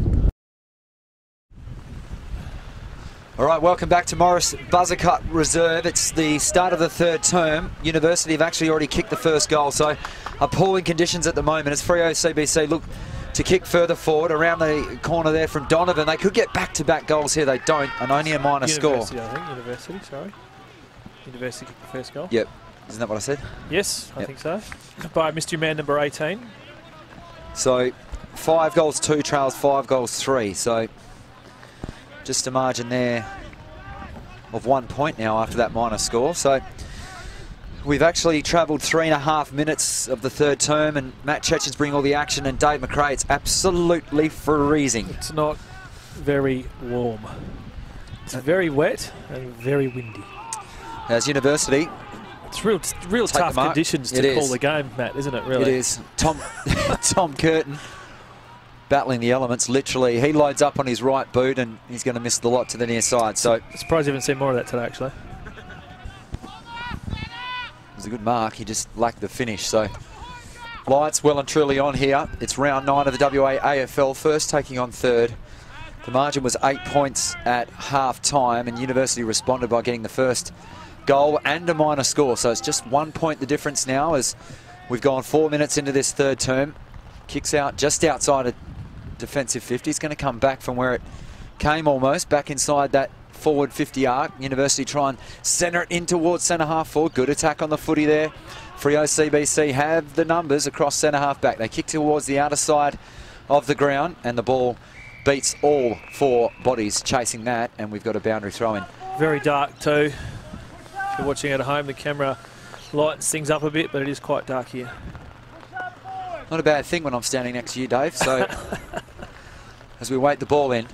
All right, welcome back to Morris Buzzacott Reserve. It's the start of the third term. University have actually already kicked the first goal, so appalling conditions at the moment as Freo CBC look to kick further forward around the corner there from Donovan. They could get back-to-back goals here. They don't, and only a minor score. I think. University, sorry. University kicked the first goal. Yep. Isn't that what I said? Yes, I think so. By mystery man number 18. So 5-2 trails 5-3. So just a margin there of 1 point now after that minor score. So we've actually travelled 3.5 minutes of the third term, and Matt Chechen's bringing all the action, and Dave McRae, it's absolutely freezing. It's not very warm. It's very wet and very windy. As University, it's real tough conditions to call the game, Matt, isn't it, really? It is. Tom Curtin battling the elements, literally. He loads up on his right boot and he's going to miss the lot to the near side. So I'm surprised you haven't seen more of that today, actually. It was a good mark. He just lacked the finish. So lights well and truly on here. It's round 9 of the WAAFL, first taking on third. The margin was 8 points at half time, and University responded by getting the first goal and a minor score. So it's just 1 point the difference now as we've gone 4 minutes into this third term. Kicks out just outside a defensive 50. It's going to come back from where it came almost, back inside that forward 50 arc. University try and centre it in towards centre half forward. Good attack on the footy there. Freo CBC have the numbers across centre half back. They kick towards the outer side of the ground, and the ball beats all 4 bodies chasing that, and we've got a boundary throw in. Very dark too. If you're watching at home, the camera lightens things up a bit, but it is quite dark here. Not a bad thing when I'm standing next to you, Dave. So as we wait the ball in,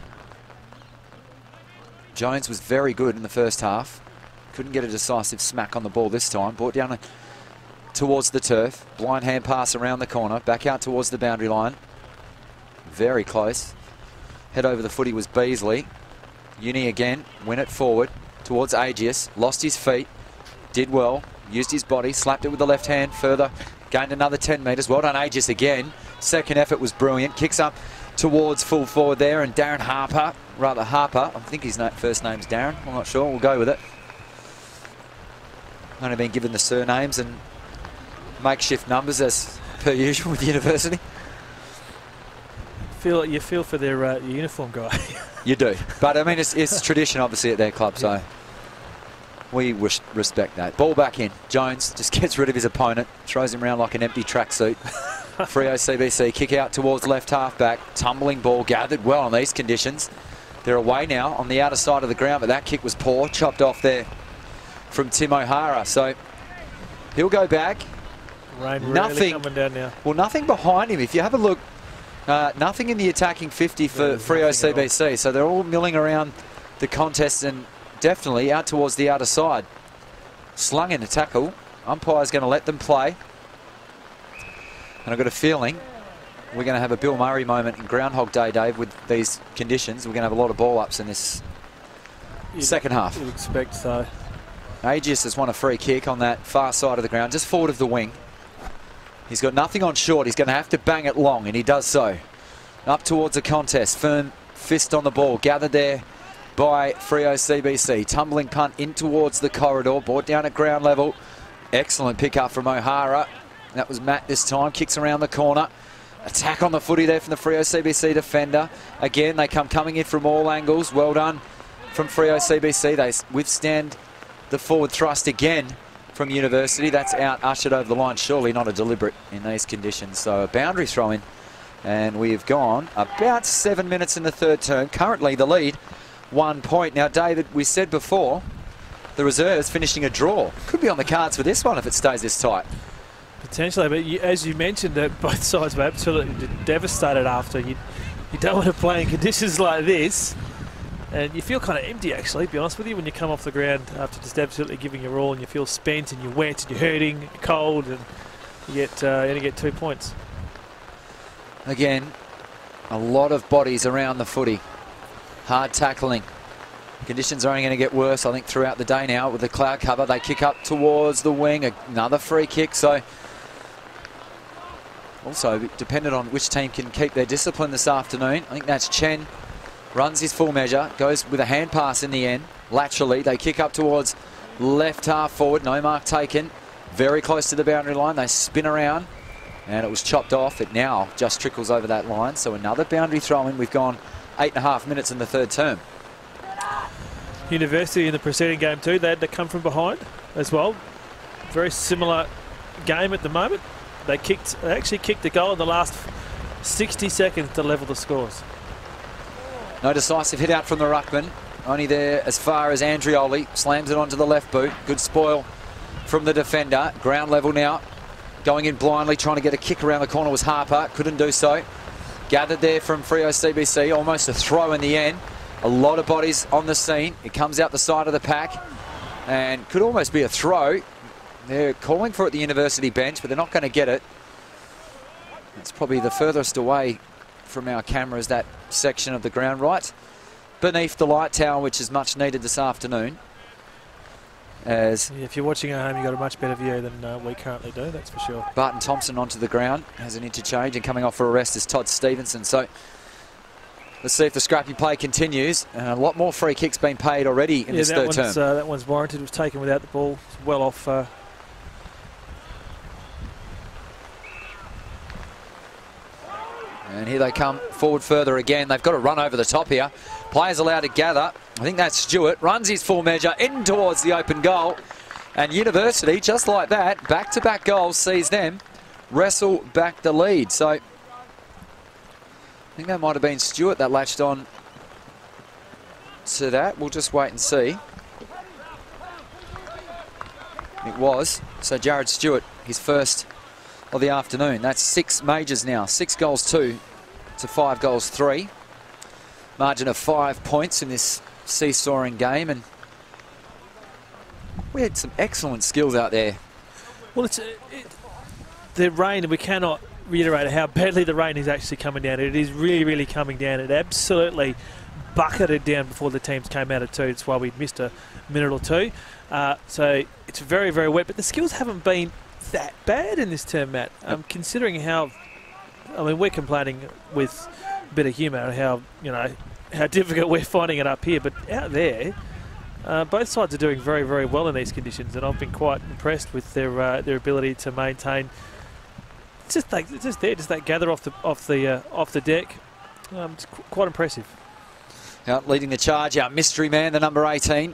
Jones was very good in the first half. Couldn't get a decisive smack on the ball this time. Brought down towards the turf. Blind hand pass around the corner. Back out towards the boundary line. Very close. Head over the footy was Beasley. Uni again. Win it forward towards Agius. Lost his feet. Did well. Used his body. Slapped it with the left hand further. Gained another 10 metres. Well done, Aegis again. Second effort was brilliant. Kicks up towards full forward there, and Darren Harper, I think his first name's Darren. I'm not sure. We'll go with it. Only been given the surnames and makeshift numbers as per usual with University. You feel for their uniform guy. You do. But, I mean, it's tradition, obviously, at their club, so we respect that. Ball back in. Jones just gets rid of his opponent, throws him around like an empty tracksuit. Freo CBC kick out towards left half back. Tumbling ball, gathered well on these conditions. They're away now on the outer side of the ground, but that kick was poor. Chopped off there from Tim O'Hara. So he'll go back. Rain really coming down now. Well, nothing behind him. If you have a look, nothing in the attacking 50 for Freo CBC. So they're all milling around the contest and definitely out towards the outer side. Slung in a tackle. Umpire's going to let them play. And I've got a feeling we're going to have a Bill Murray moment in Groundhog Day, Dave, with these conditions. We're going to have a lot of ball ups in this second half. You'd expect so. Aegis has won a free kick on that far side of the ground, just forward of the wing. He's got nothing on short. He's going to have to bang it long, and he does so. Up towards the contest. Firm fist on the ball. Gathered there by Freo CBC. Tumbling punt in towards the corridor. Brought down at ground level. Excellent pick up from O'Hara. That was Matt this time. Kicks around the corner. Attack on the footy there from the Freo CBC defender. Again, they coming in from all angles. Well done from Freo CBC. They withstand the forward thrust again from University. That's out, ushered over the line. Surely not a deliberate in these conditions. So a boundary throw in. And we've gone about 7 minutes in the third term. Currently the lead, 1 point. Now, David, we said before, the reserves finishing a draw. Could be on the cards for this one if it stays this tight. Potentially, but as you mentioned, that both sides were absolutely devastated after. You don't want to play in conditions like this, and you feel kind of empty, actually, to be honest with you, when you come off the ground after just absolutely giving your all, and you feel spent, and you're wet, and you're hurting, you're cold, and you only get 2 points. Again, a lot of bodies around the footy. Hard tackling. Conditions are only going to get worse, I think, throughout the day now with the cloud cover. They kick up towards the wing. Another free kick, so also dependent on which team can keep their discipline this afternoon. I think that's Chen. Runs his full measure. Goes with a hand pass in the end. Laterally, they kick up towards left half forward. No mark taken. Very close to the boundary line. They spin around. And it was chopped off. It now just trickles over that line. So another boundary throw in. We've gone 8.5 minutes in the third term. University in the preceding game too, they had to come from behind as well. Very similar game at the moment. They actually kicked the goal in the last 60 seconds to level the scores. No decisive hit out from the ruckman. Only there as far as Andrioli. Slams it onto the left boot. Good spoil from the defender. Ground level now. Going in blindly, trying to get a kick around the corner was Harper. Couldn't do so. Gathered there from Freo CBC. Almost a throw in the end. A lot of bodies on the scene. It comes out the side of the pack. And could almost be a throw. They're calling for it at the University bench, but they're not going to get it. It's probably the furthest away from our cameras, that section of the ground, right beneath the light tower, which is much needed this afternoon. As if you're watching at home, you've got a much better view than we currently do, that's for sure. Barton Thompson onto the ground, has an interchange, and coming off for arrest is Todd Stevenson. So let's see if the scrappy play continues. A lot more free kicks being paid already in this third term. That one's warranted. It was taken without the ball. It's well off. And here they come forward further again. They've got to run over the top here. Players allowed to gather. I think that's Stewart. Runs his full measure in towards the open goal. And University, just like that, back-to-back goals sees them wrestle back the lead. So I think that might have been Stewart that latched on to that. We'll just wait and see. It was. So Jared Stewart, his first of the afternoon. That's 6 majors now. 6 goals 2 to 5 goals 3. Margin of 5 points in this seesawing game, and we had some excellent skills out there. Well, the rain, we cannot reiterate how badly the rain is actually coming down. It is really, really coming down. It absolutely bucketed down before the teams came out of 2. That's why we missed a minute or 2. So it's very, very wet, but the skills haven't been that bad in this term, Matt. Considering how, I mean, we're complaining with a bit of humour how, how difficult we're finding it up here, but out there, both sides are doing very, very well in these conditions, and I've been quite impressed with their ability to maintain. Just that gather off the deck. It's quite impressive. Out leading the charge, our mystery man, the number 18.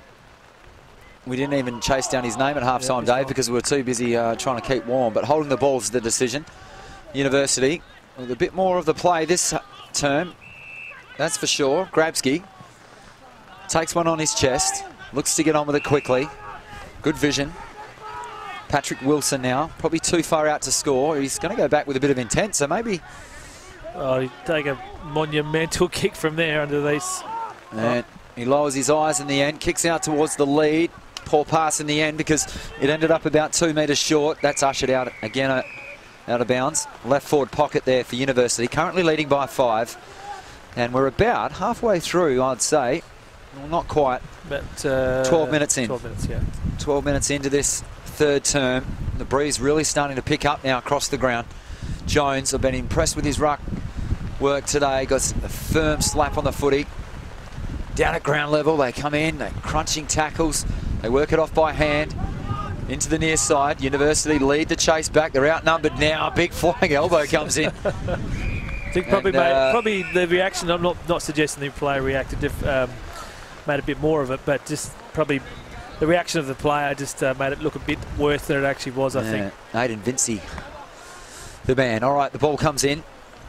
We didn't even chase down his name at half-time, Dave, because we were too busy trying to keep warm. But holding the ball is the decision. University with a bit more of the play this term, that's for sure. Grabsky takes one on his chest, looks to get on with it quickly. Good vision. Patrick Wilson now, probably too far out to score. He's going to go back with a bit of intent, so maybe... Oh, he'd take a monumental kick from there under these... And he lowers his eyes in the end, kicks out towards the lead. Poor pass in the end because it ended up about 2 metres short. That's ushered out again, out of bounds. Left forward pocket there for University, currently leading by 5. And we're about halfway through, I'd say. Well, not quite. But 12 minutes in. 12 minutes, yeah. 12 minutes into this third term. The breeze really starting to pick up now across the ground. Jones, I've been impressed with his ruck work today. Got a firm slap on the footy. Down at ground level, they come in, they're crunching tackles. They work it off by hand into the near side. University lead the chase back. They're outnumbered now. A big flying elbow comes in. I think probably the reaction, I'm not suggesting the player reacted, made a bit more of it, but just probably the reaction of the player just made it look a bit worse than it actually was, I think. Aidan Vincey, the man. All right, the ball comes in.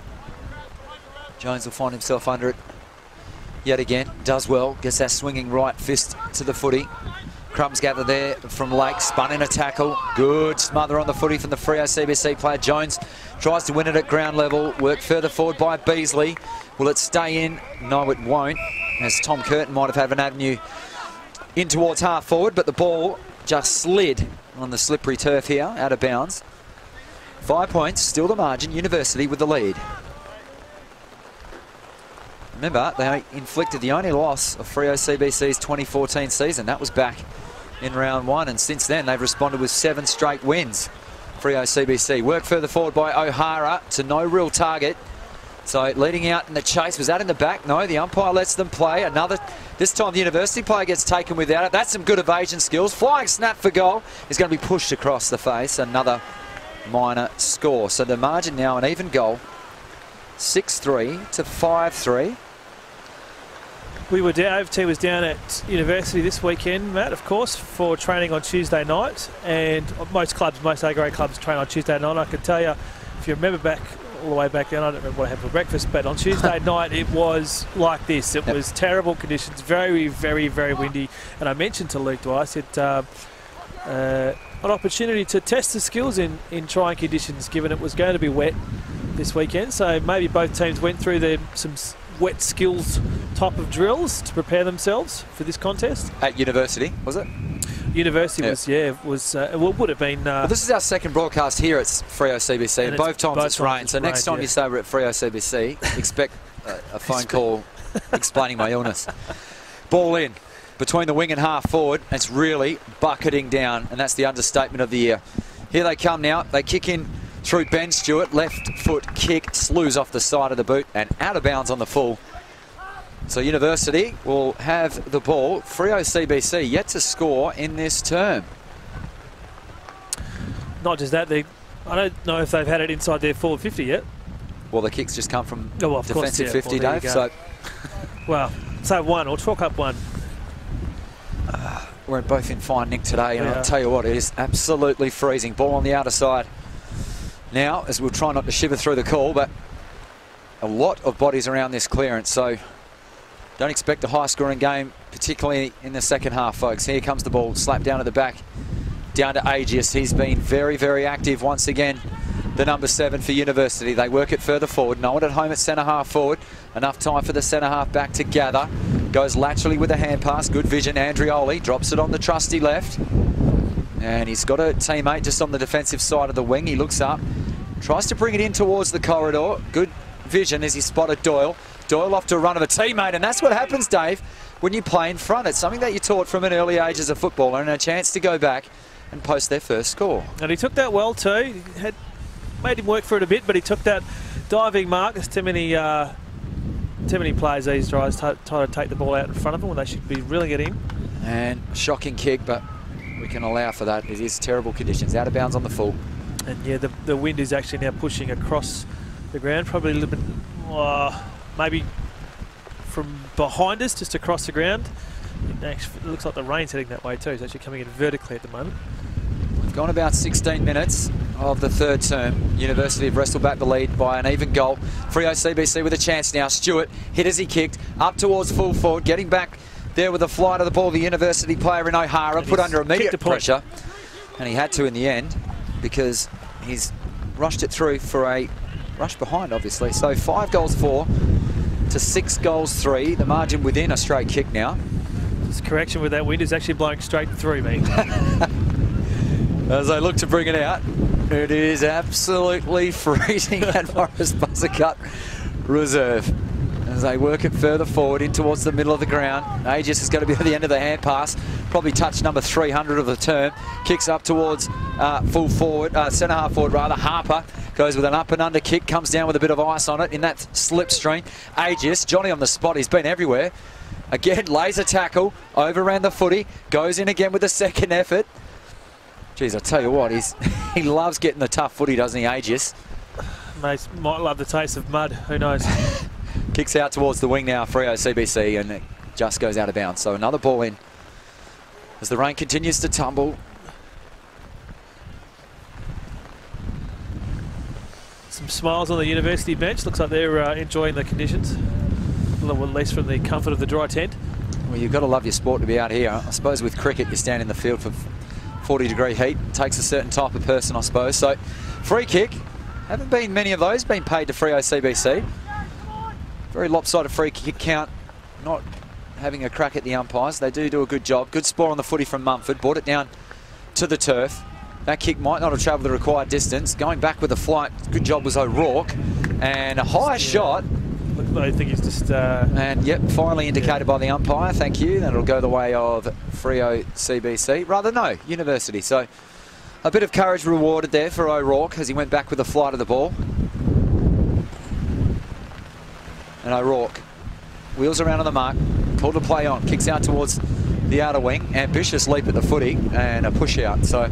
Jones will find himself under it yet again. Does well. Gets that swinging right fist to the footy. Crumbs gather there from Lake. Spun in a tackle. Good smother on the footy from the Freo CBC player. Jones tries to win it at ground level. Worked further forward by Beasley. Will it stay in? No, it won't. As Tom Curtin might have had an avenue in towards half forward, but the ball just slid on the slippery turf here, out of bounds. 5 points, still the margin. University with the lead. Remember, they inflicted the only loss of Freo CBC's 2014 season. That was back in round 1, and since then they've responded with 7 straight wins. Freo CBC. Work further forward by O'Hara to no real target. So leading out in the chase. Was that in the back? No, the umpire lets them play. Another, this time the University player gets taken without it. That's some good evasion skills. Flying snap for goal is going to be pushed across the face. Another minor score. So the margin now an even goal. 6-3 to 5-3. OVT was down at University this weekend, Matt, of course, for training on Tuesday night. And most A-grade clubs train on Tuesday night. I can tell you, if you remember back all the way back then. I don't remember what I had for breakfast, but on Tuesday night it was like this. It was terrible conditions, very, very, very windy. And I mentioned to Luke Dwyer, I said, an opportunity to test the skills in trying conditions, given it was going to be wet this weekend. So maybe both teams went through some wet skills type of drills to prepare themselves for this contest. At university, was it? University was would have been. Well, this is our second broadcast here at Freo CBC, and both times it's rained. So next time you say we're at Freo CBC, expect a phone call explaining my illness. Ball in between the wing and half forward. It's really bucketing down, and that's the understatement of the year. Here they come now. They kick in through Ben Stewart. Left foot kick, slews off the side of the boot and out of bounds on the full. So University will have the ball. Freo CBC yet to score in this term. Not just that, I don't know if they've had it inside their forward 50 yet. Well, the kicks just come from defensive course, yeah. 50, well, Dave. So, well, say one or chalk up one. We're both in fine nick today, and I'll tell you what, it is absolutely freezing. Ball on the outer side. Now, as we'll try not to shiver through the call, but a lot of bodies around this clearance, so don't expect a high-scoring game, particularly in the second half, folks. Here comes the ball, slapped down at the back, down to Aegis. He's been very, very active once again. The number 7 for University. They work it further forward. No one at home at centre-half forward. Enough time for the centre-half back to gather. Goes laterally with a hand pass. Good vision, Andrioli. Drops it on the trusty left. And he's got a teammate just on the defensive side of the wing. He looks up. Tries to bring it in towards the corridor. Good vision as he spotted Doyle. Doyle off to a run of a teammate, and that's what happens, Dave, when you play in front. It's something that you're taught from an early age as a footballer, and a chance to go back and post their first score. And he took that well too. He had made him work for it a bit, but he took that diving mark. There's too many players these days try to take the ball out in front of them when they should be reeling it in. And shocking kick, but we can allow for that. It is terrible conditions. Out of bounds on the full. And yeah, the wind is actually now pushing across the ground, probably a little bit, maybe from behind us, just across the ground. It looks like the rain's heading that way too. It's actually coming in vertically at the moment. We've gone about 16 minutes of the third term. University have wrestled back the lead by an even goal. Freo CBC with a chance now. Stewart hit as he kicked, up towards full forward, getting back there with a flight of the ball. The University player in O'Hara put under immediate pressure, and he had to in the end because he's rushed it through for a rush behind, obviously. So 5 goals 4 to 6 goals 3. The margin within a straight kick now. This correction with that wind is actually blowing straight through me. As they look to bring it out, it is absolutely freezing at Morris Buzzacut Reserve. As they work it further forward in towards the middle of the ground. Aegis is going to be at the end of the hand pass. Probably touch number 300 of the term. Kicks up towards full forward, centre half forward rather. Harper goes with an up and under kick. Comes down with a bit of ice on it in that slipstream. Aegis, Johnny on the spot. He's been everywhere. Again, laser tackle. Overran the footy. Goes in again with a second effort. Geez, I tell you what, he loves getting the tough footy, doesn't he, Aegis? Mate, might love the taste of mud. Who knows? Kicks out towards the wing now, Freo CBC, and it just goes out of bounds. So another ball in as the rain continues to tumble. Some smiles on the University bench. Looks like they're enjoying the conditions, at least from the comfort of the dry tent. Well, you've got to love your sport to be out here. I suppose with cricket, you stand in the field for 40-degree heat. It takes a certain type of person, I suppose. So free kick. Haven't been many of those being paid to Freo CBC. Very lopsided free kick count, not having a crack at the umpires. They do a good job. Good spoil on the footy from Mumford. Brought it down to the turf. That kick might not have travelled the required distance. Going back with a flight, good job was O'Rourke. And a high shot. I think he's just... And yep, finally indicated by the umpire. Thank you. That'll go the way of Freo CBC. Rather, no, University. So a bit of courage rewarded there for O'Rourke as he went back with the flight of the ball. And O'Rourke wheels around on the mark, called to play on, kicks out towards the outer wing, ambitious leap at the footy and a push out. So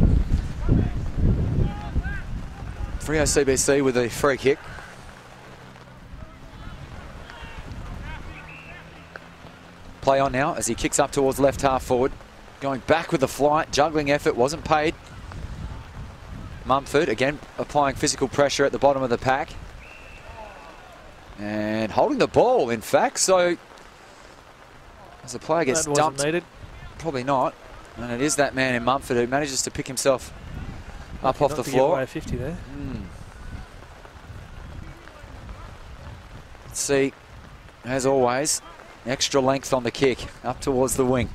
Freo CBC with a free kick. Play on now as he kicks up towards left half forward, going back with the flight, juggling effort, wasn't paid. Mumford again applying physical pressure at the bottom of the pack. And holding the ball, in fact. So as the player gets dumped, needed. Probably not. And it is that man in Mumford who manages to pick himself up off the floor. Away 50 there. Let's see, as always, extra length on the kick up towards the wing.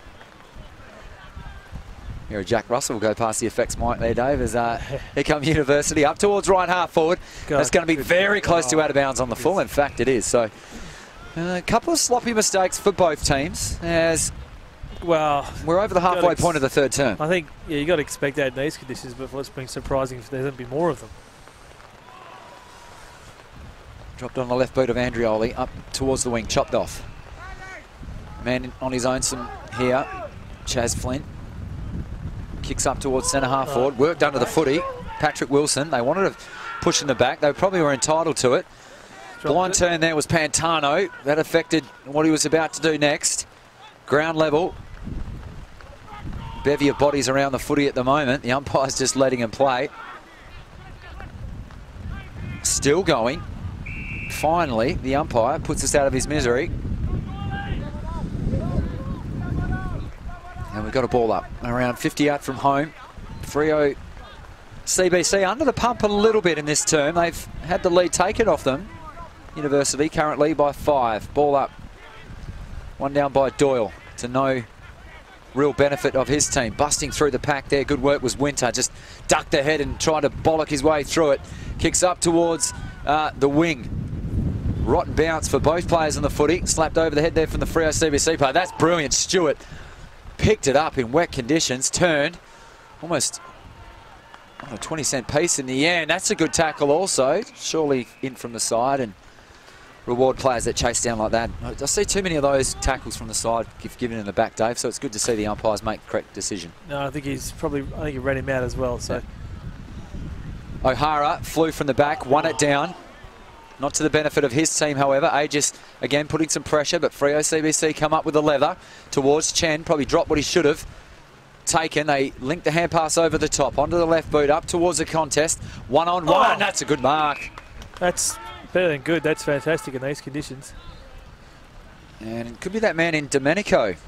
Here, Jack Russell will go past the effects mic there, Dave, as here come University up towards right half forward. That's going to be very close to out of bounds on the full. In fact, it is. So a couple of sloppy mistakes for both teams as well, we're over the halfway point of the third term. I think, yeah, you got to expect that in these conditions, but what's been surprising if there's going to be more of them. Dropped on the left boot of Andrioli, up towards the wing, chopped off. Man on his own some here, Chaz Flint. Kicks up towards centre half forward, worked under the footy. Patrick Wilson, they wanted to push in the back. They probably were entitled to it. Blind turn there was Pantano. That affected what he was about to do next. Ground level. Bevy of bodies around the footy at the moment. The umpire's just letting him play. Still going. Finally, the umpire puts us out of his misery. And we've got a ball up around 50 out from home. Freo CBC under the pump a little bit in this term. They've had the lead taken off them. University currently by 5. Ball up. One down by Doyle to no real benefit of his team. Busting through the pack there. Good work was Winter. Just ducked ahead and tried to bollock his way through it. Kicks up towards the wing. Rotten bounce for both players on the footy. Slapped over the head there from the Freo CBC player. That's brilliant. Stewart picked it up in wet conditions. Turned. Almost on a 20-cent piece in the end. That's a good tackle also. Surely in from the side and reward players that chase down like that. I see too many of those tackles from the side given in the back, Dave, so it's good to see the umpires make the correct decision. No, I think he ran him out as well. So O'Hara flew from the back, won it down. Not to the benefit of his team, however. Aegis again putting some pressure, but Freo CBC come up with a leather towards Chen. Probably dropped what he should have taken. They link the hand pass over the top, onto the left boot, up towards the contest. One-on-one, that's a good mark. That's better than good. That's fantastic in these conditions. And it could be that man in Delmenico,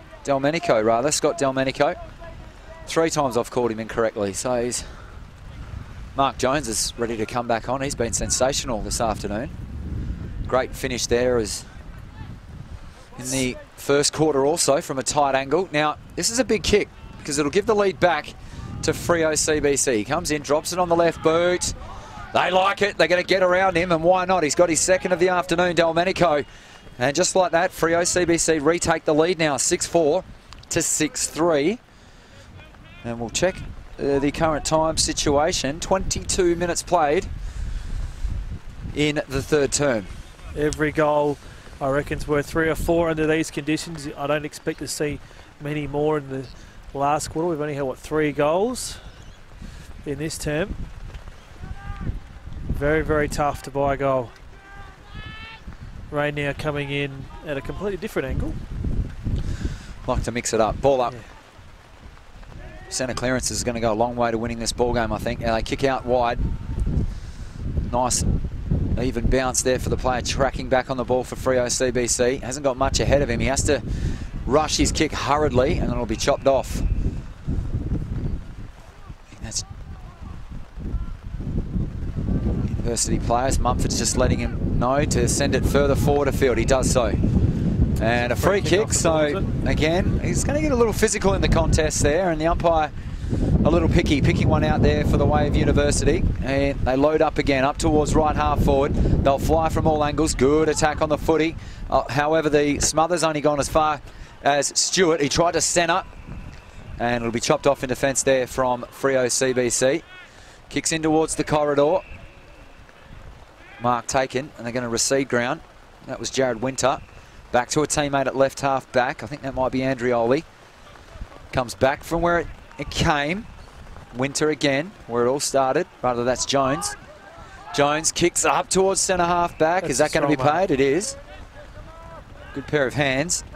Scott Delmenico. 3 times I've called him incorrectly, so he's... Mark Jones is ready to come back on. He's been sensational this afternoon. Great finish there as in the first quarter also from a tight angle. Now, this is a big kick because it'll give the lead back to Freo CBC. He comes in, drops it on the left boot. They like it. They're going to get around him, and why not? He's got his second of the afternoon, Delmenico. And just like that, Freo CBC retake the lead now, 6-4 to 6-3. And we'll check the current time situation. 22 minutes played in the third term. Every goal, I reckon, is worth 3 or 4 under these conditions. I don't expect to see many more in the last quarter. We've only had, what, 3 goals in this term. Very, very tough to buy a goal. Rain now coming in at a completely different angle. Like to mix it up. Ball up. Yeah. Centre clearance is going to go a long way to winning this ball game, I think. They kick out wide. Nice even bounce there for the player tracking back on the ball for Freo CBC. Hasn't got much ahead of him. He has to rush his kick hurriedly and then it'll be chopped off. That's University players. Mumford's just letting him know to send it further forward afield. He does so. And a free kick, so again, he's going to get a little physical in the contest there, and the umpire a little picky, picking one out there for the way of University. And they load up again, up towards right half forward. They'll fly from all angles. Good attack on the footy. However, the smother's only gone as far as Stewart. He tried to centre, and it'll be chopped off in defence there from Freo CBC. Kicks in towards the corridor. Mark taken, and they're going to recede ground. That was Jared Winter. Back to a teammate at left half back. I think that might be Andrioli. Comes back from where it came. Winter again, where it all started. Rather, that's Jones. Jones kicks up towards centre half back. Is that going to be paid? It is. Good pair of hands.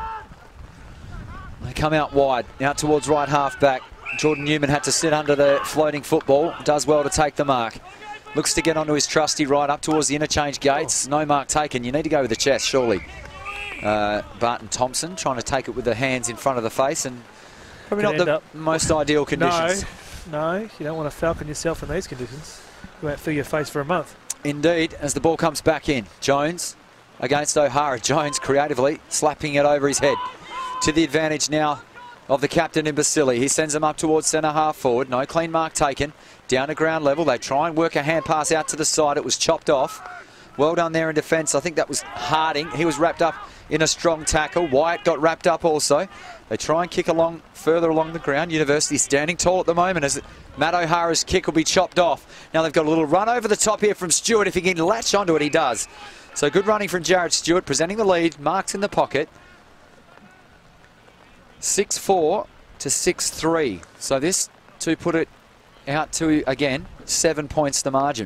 They come out wide, out towards right half back. Jordan Newman had to sit under the floating football. Does well to take the mark. Looks to get onto his trusty right up towards the interchange gates. No mark taken. You need to go with the chest, surely. Barton Thompson trying to take it with the hands in front of the face, and probably not the most ideal conditions. No, you don't want to falcon yourself in these conditions. You won't feel your face for a month. Indeed, as the ball comes back in. Jones against O'Hara. Jones creatively slapping it over his head. To the advantage now of the captain in Basili. He sends them up towards centre half forward. No clean mark taken. Down to ground level. They try and work a hand pass out to the side. It was chopped off. Well done there in defence. I think that was Harding. He was wrapped up in a strong tackle. Wyatt got wrapped up also. They try and kick along further along the ground. University standing tall at the moment as Matt O'Hara's kick will be chopped off. Now they've got a little run over the top here from Stewart. If he can latch onto it, he does. So good running from Jared Stewart, presenting the lead. Marks in the pocket. 6-4 to 6-3. So this to put it out to, again, 7 points the margin.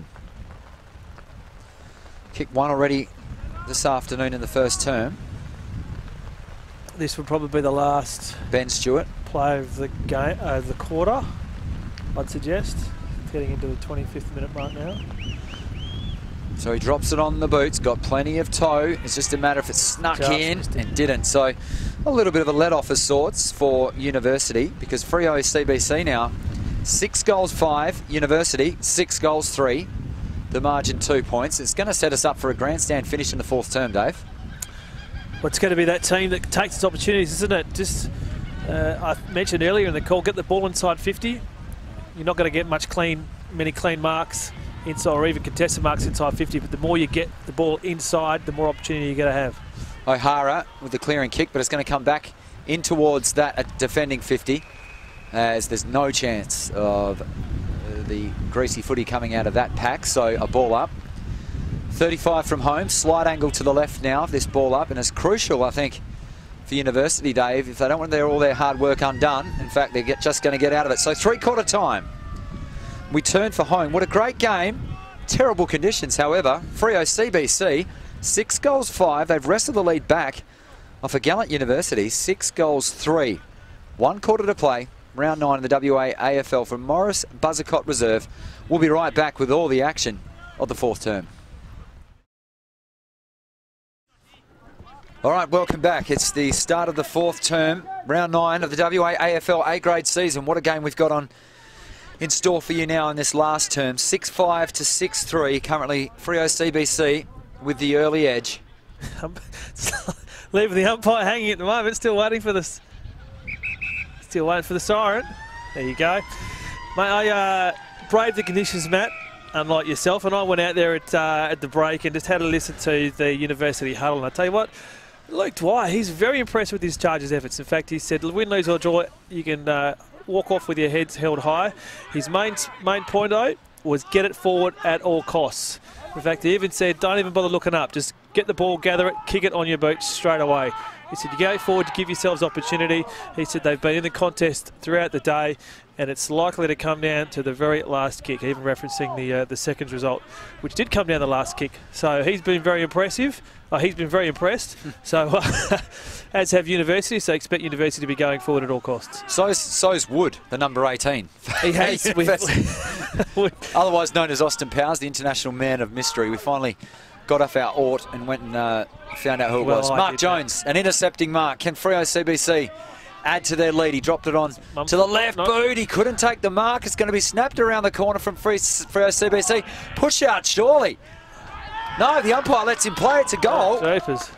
Kicked one already this afternoon in the first term. This would probably be the last Ben Stewart play of the game, the quarter, I'd suggest. It's getting into the 25th minute mark now. So he drops it on the boots, got plenty of toe. It's just a matter if it snuck in and didn't. So a little bit of a let-off of sorts for University, because Freo CBC now 6 goals 5, University 6 goals 3. The margin 2 points. It's going to set us up for a grandstand finish in the fourth term, Dave. Well, it's going to be that team that takes its opportunities, isn't it? Just, I mentioned earlier in the call, get the ball inside 50. You're not going to get many clean marks inside, or even contested marks inside 50, but the more you get the ball inside, the more opportunity you're going to have. O'Hara with the clearing kick, but it's going to come back in towards that defending 50, as there's no chance of the greasy footy coming out of that pack. So a ball up. 35 from home, slight angle to the left now of this ball up, and it's crucial, I think, for University, Dave, if they don't want all their hard work undone. In fact, they're just going to get out of it. So three-quarter time, we turn for home. What a great game. Terrible conditions, however. Freo CBC, 6 goals 5. They've wrestled the lead back off a gallant University, 6 goals 3. 1 quarter to play. Round 9 of the WAAFL from Morris Buzzercott Reserve. We'll be right back with all the action of the fourth term. All right, welcome back. It's the start of the fourth term, round 9 of the WAAFL A-grade season. What a game we've got on in store for you now in this last term. 6-5 to 6-3. Currently, Freo CBC with the early edge. Leaving the umpire hanging at the moment. Still waiting for this. Still waiting for the siren. There you go. Mate, I braved the conditions, Matt, unlike yourself, and I went out there at the break and just had a listen to the University huddle. And I tell you what, Luke Dwyer, he's very impressed with his Chargers' efforts. In fact, he said, win, lose or draw, you can walk off with your heads held high. His main point, though, was get it forward at all costs. In fact, he even said, don't even bother looking up. Just get the ball, gather it, kick it on your boots straight away. He said, you go forward to give yourselves opportunity. He said they've been in the contest throughout the day, and it's likely to come down to the very last kick, even referencing the second result, which did come down the last kick. So he's been very impressive. He's been very impressed. So as have University, so expect University to be going forward at all costs. So's Wood, the number 18. He has. Otherwise known as Austin Powers, the international man of mystery. We finally got off our Ort and went and found out who it was. Mark Jones, an intercepting mark. Can Freo CBC add to their lead? He dropped it on to the left boot. He couldn't take the mark. It's going to be snapped around the corner from Freo CBC. Push out, surely. No, the umpire lets him play. It's a goal. Jeepers.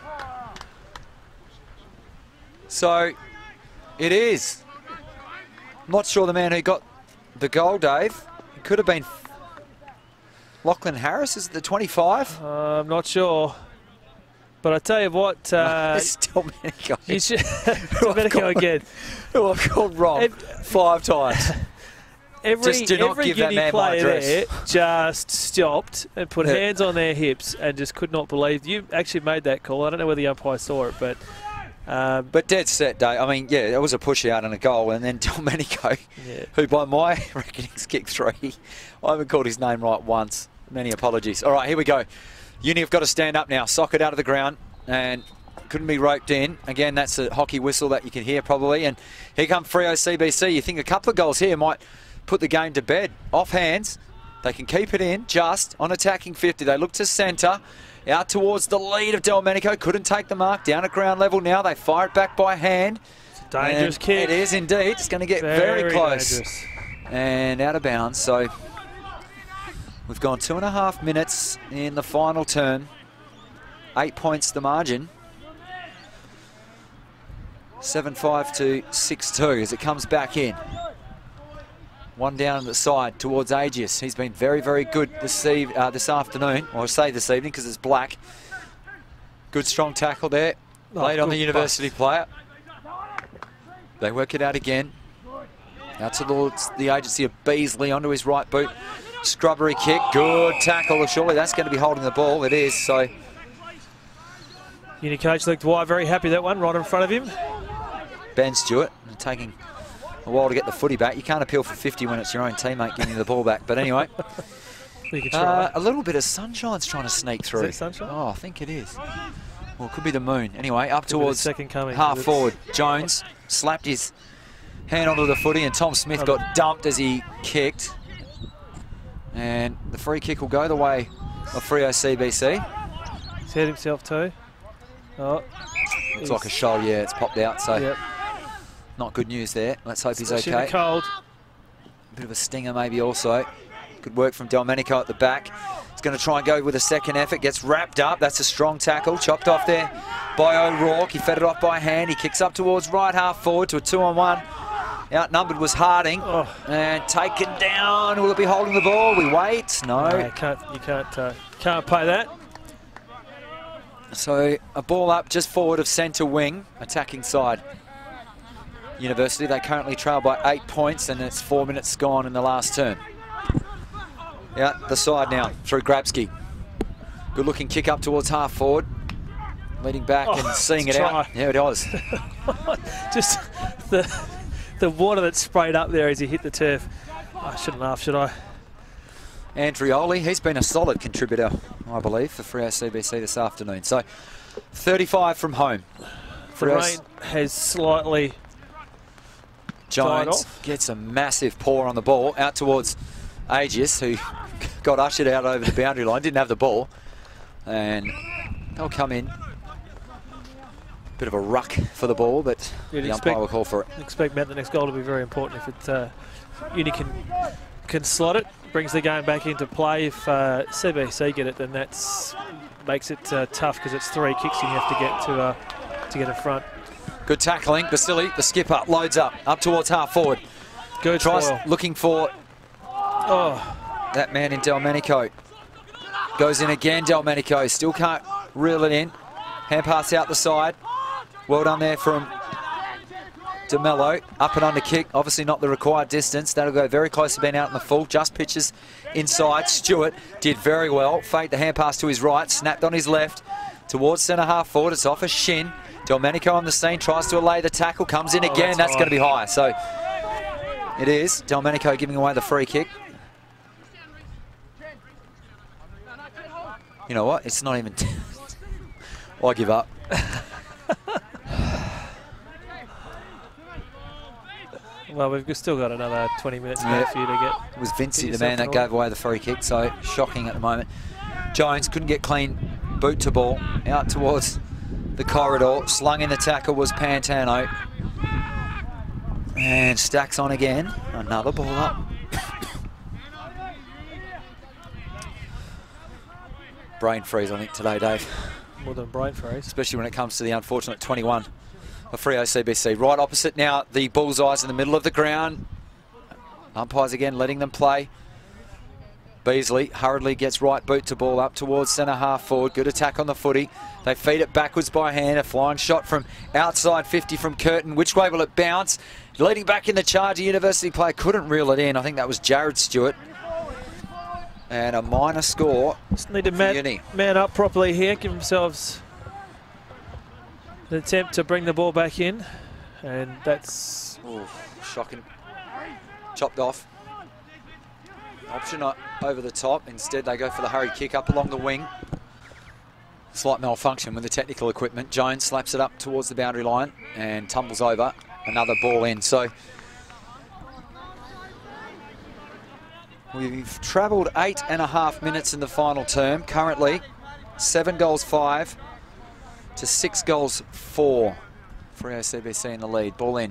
So it is. I'm not sure the man who got the goal, Dave. It could have been Lachlan Harris. Is it the 25? I'm not sure. But I tell you what, it's still Domenico. Domenico again. Who I've called wrong 5 times. Every Guinea player there just stopped and put hands on their hips and just could not believe. You actually made that call. I don't know whether the umpire saw it, but dead set, Dave. I mean, yeah, it was a push out and a goal, and then Domenico, who by my reckonings kicked 3. I haven't called his name right once. Many apologies. All right, here we go. Uni have got to stand up now. Sock it out of the ground, and couldn't be roped in. Again, that's a hockey whistle that you can hear probably. And here come Freo CBC. You think a couple of goals here might put the game to bed. Off hands. They can keep it in just on attacking 50. They look to centre. Out towards the lead of Delmenico. Couldn't take the mark. Down at ground level now. They fire it back by hand. It's a dangerous kick. It is indeed. It's going to get very close. Dangerous. And out of bounds. So we've gone 2.5 minutes in the final turn. 8 points the margin. 7-5 to 6-2 as it comes back in. One down the side towards Aegis. He's been very, very good this afternoon, or I say this evening because it's black. Good strong tackle there. Laid on the university player. They work it out again. Out towards the agency of Beasley onto his right boot. Scrubbery kick. Good tackle. Surely that's going to be holding the ball. It is. So Uni coach looked wide, very happy that one right in front of him. Ben Stewart taking a while to get the footy back. You can't appeal for 50 when it's your own teammate giving you the ball back. But anyway, We could try. a little bit of sunshine's trying to sneak through. Is that sunshine? Oh, I think it is. Well, it could be the moon. Anyway, up towards second coming, half forward. Jones slapped his hand onto the footy, and Tom Smith got dumped as he kicked. And the free kick will go the way of Freo CBC. He's hurt himself too. Oh, It's like a shoulder, yeah, it's popped out, so yep. not good news there. Let's hope he's Especially in okay. the cold. Bit of a stinger maybe also. Good work from Delmenico at the back. He's going to try and go with a second effort. Gets wrapped up. That's a strong tackle. Chopped off there by O'Rourke. He fed it off by hand. He kicks up towards right half forward to a 2-on-1. Outnumbered was Harding. Oh. And taken down. Will it be holding the ball? We wait. No. No, you can't pay that. So a ball up just forward of centre wing. Attacking side. University, they currently trail by 8 points, and it's 4 minutes gone in the last turn. Out the side now through Grabski. Good looking kick up towards half forward. Leading back and seeing it out. Yeah, it was. Just the water that sprayed up there as he hit the turf. I shouldn't laugh, should I? Andrioli, he's been a solid contributor, I believe, for Freo CBC this afternoon. So 35 from home. The rain has slightly Jones gets a massive paw on the ball out towards Aegis, who got ushered out over the boundary line, didn't have the ball, and they'll come in. Bit of a ruck for the ball, but the umpire will call for it. Expect, Matt, the next goal to be very important if it Uni can slot it, brings the game back into play. If CBC get it, then that's makes it tough because it's 3 kicks and you have to get in front. Good tackling. Basili, the skipper, loads up towards half forward. Good tries looking for that man in Delmenico. Goes in again, Delmenico. Still can't reel it in. Hand pass out the side. Well done there from DeMello. Up and under kick. Obviously not the required distance. That'll go very close to being out in the full. Just pitches inside. Stewart did very well. Faked the hand pass to his right. Snapped on his left. Towards centre half forward. It's off a shin. Delmenico on the scene. Tries to allay the tackle. Comes in again. That's going to be high. So it is. Delmenico giving away the free kick. You know what? It's not even... I give up. Well, we've still got another 20 minutes left for you to get. It was Vincey, the man that gave away the free kick, so shocking at the moment. Jones couldn't get clean boot to ball. Out towards the corridor. Slung in the tackle was Pantano. And Stacks on again. Another ball up. Brain freeze, I think, today, Dave. More than brain freeze. Especially when it comes to the unfortunate 21 of Freo CBC. Right opposite now, the bullseyes in the middle of the ground. Umpires again letting them play. Beasley hurriedly gets right boot to ball up towards centre half forward. Good attack on the footy. They feed it backwards by hand. A flying shot from outside 50 from Curtin. Which way will it bounce? Leading back in the charge, a University player couldn't reel it in. I think that was Jared Stewart. And a minor score. Just need to man up properly here. Give themselves an attempt to bring the ball back in. And that's... Ooh, shocking. Chopped off. Option over the top. Instead, they go for the hurried kick up along the wing. Slight malfunction with the technical equipment. Jones slaps it up towards the boundary line and tumbles over. Another ball in. So We've travelled 8.5 minutes in the final term. Currently, 7 goals 5 to 6 goals 4. Freo CBC in the lead. Ball in.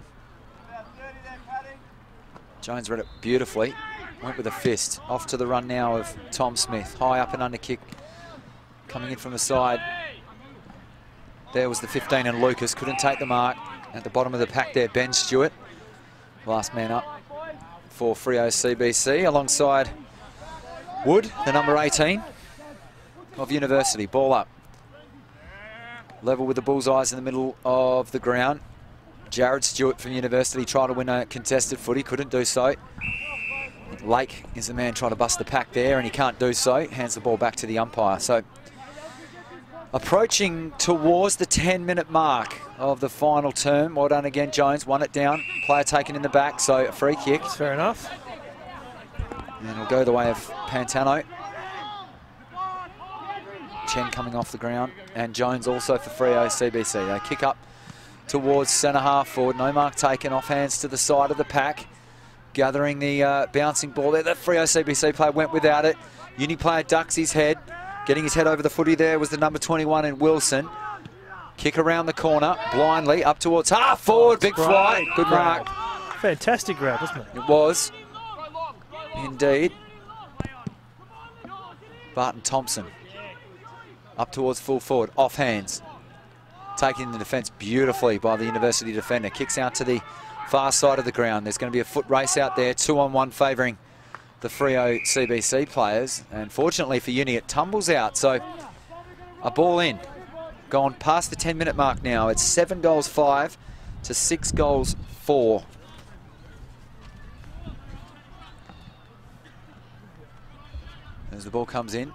Jones read it beautifully. Went with a fist. Off to the run now of Tom Smith. High up and under kick. Coming in from the side. There was the 15 and Lucas. Couldn't take the mark. At the bottom of the pack there, Ben Stewart. Last man up for Freo CBC. Alongside Wood, the number 18 of University. Ball up. Level with the bullseyes in the middle of the ground. Jared Stewart from University tried to win a contested footy. Couldn't do so. Lake is the man trying to bust the pack there, and he can't do so. Hands the ball back to the umpire. So approaching towards the 10-minute mark of the final term. Well done again, Jones. Won it down. Player taken in the back, so a free kick. That's fair enough. And it'll go the way of Pantano. Chen coming off the ground, and Jones also for Freo CBC. They kick up towards centre half forward. No mark taken. Off hands to the side of the pack. Gathering the bouncing ball there. That Freo CBC player went without it. Uni player ducks his head. Getting his head over the footy there was the number 21 in Wilson. Kick around the corner, blindly, up towards half forward. Big fly. Good mark. Fantastic grab, wasn't it? It was. Indeed. Barton Thompson. Up towards full forward. Off hands. Taking the defence beautifully by the University defender. Kicks out to the far side of the ground. There's going to be a foot race out there. 2-on-1 favouring the Freo CBC players. And fortunately for Uni, it tumbles out. So a ball in. Gone past the 10-minute mark now. It's 7 goals 5 to 6 goals 4. As the ball comes in,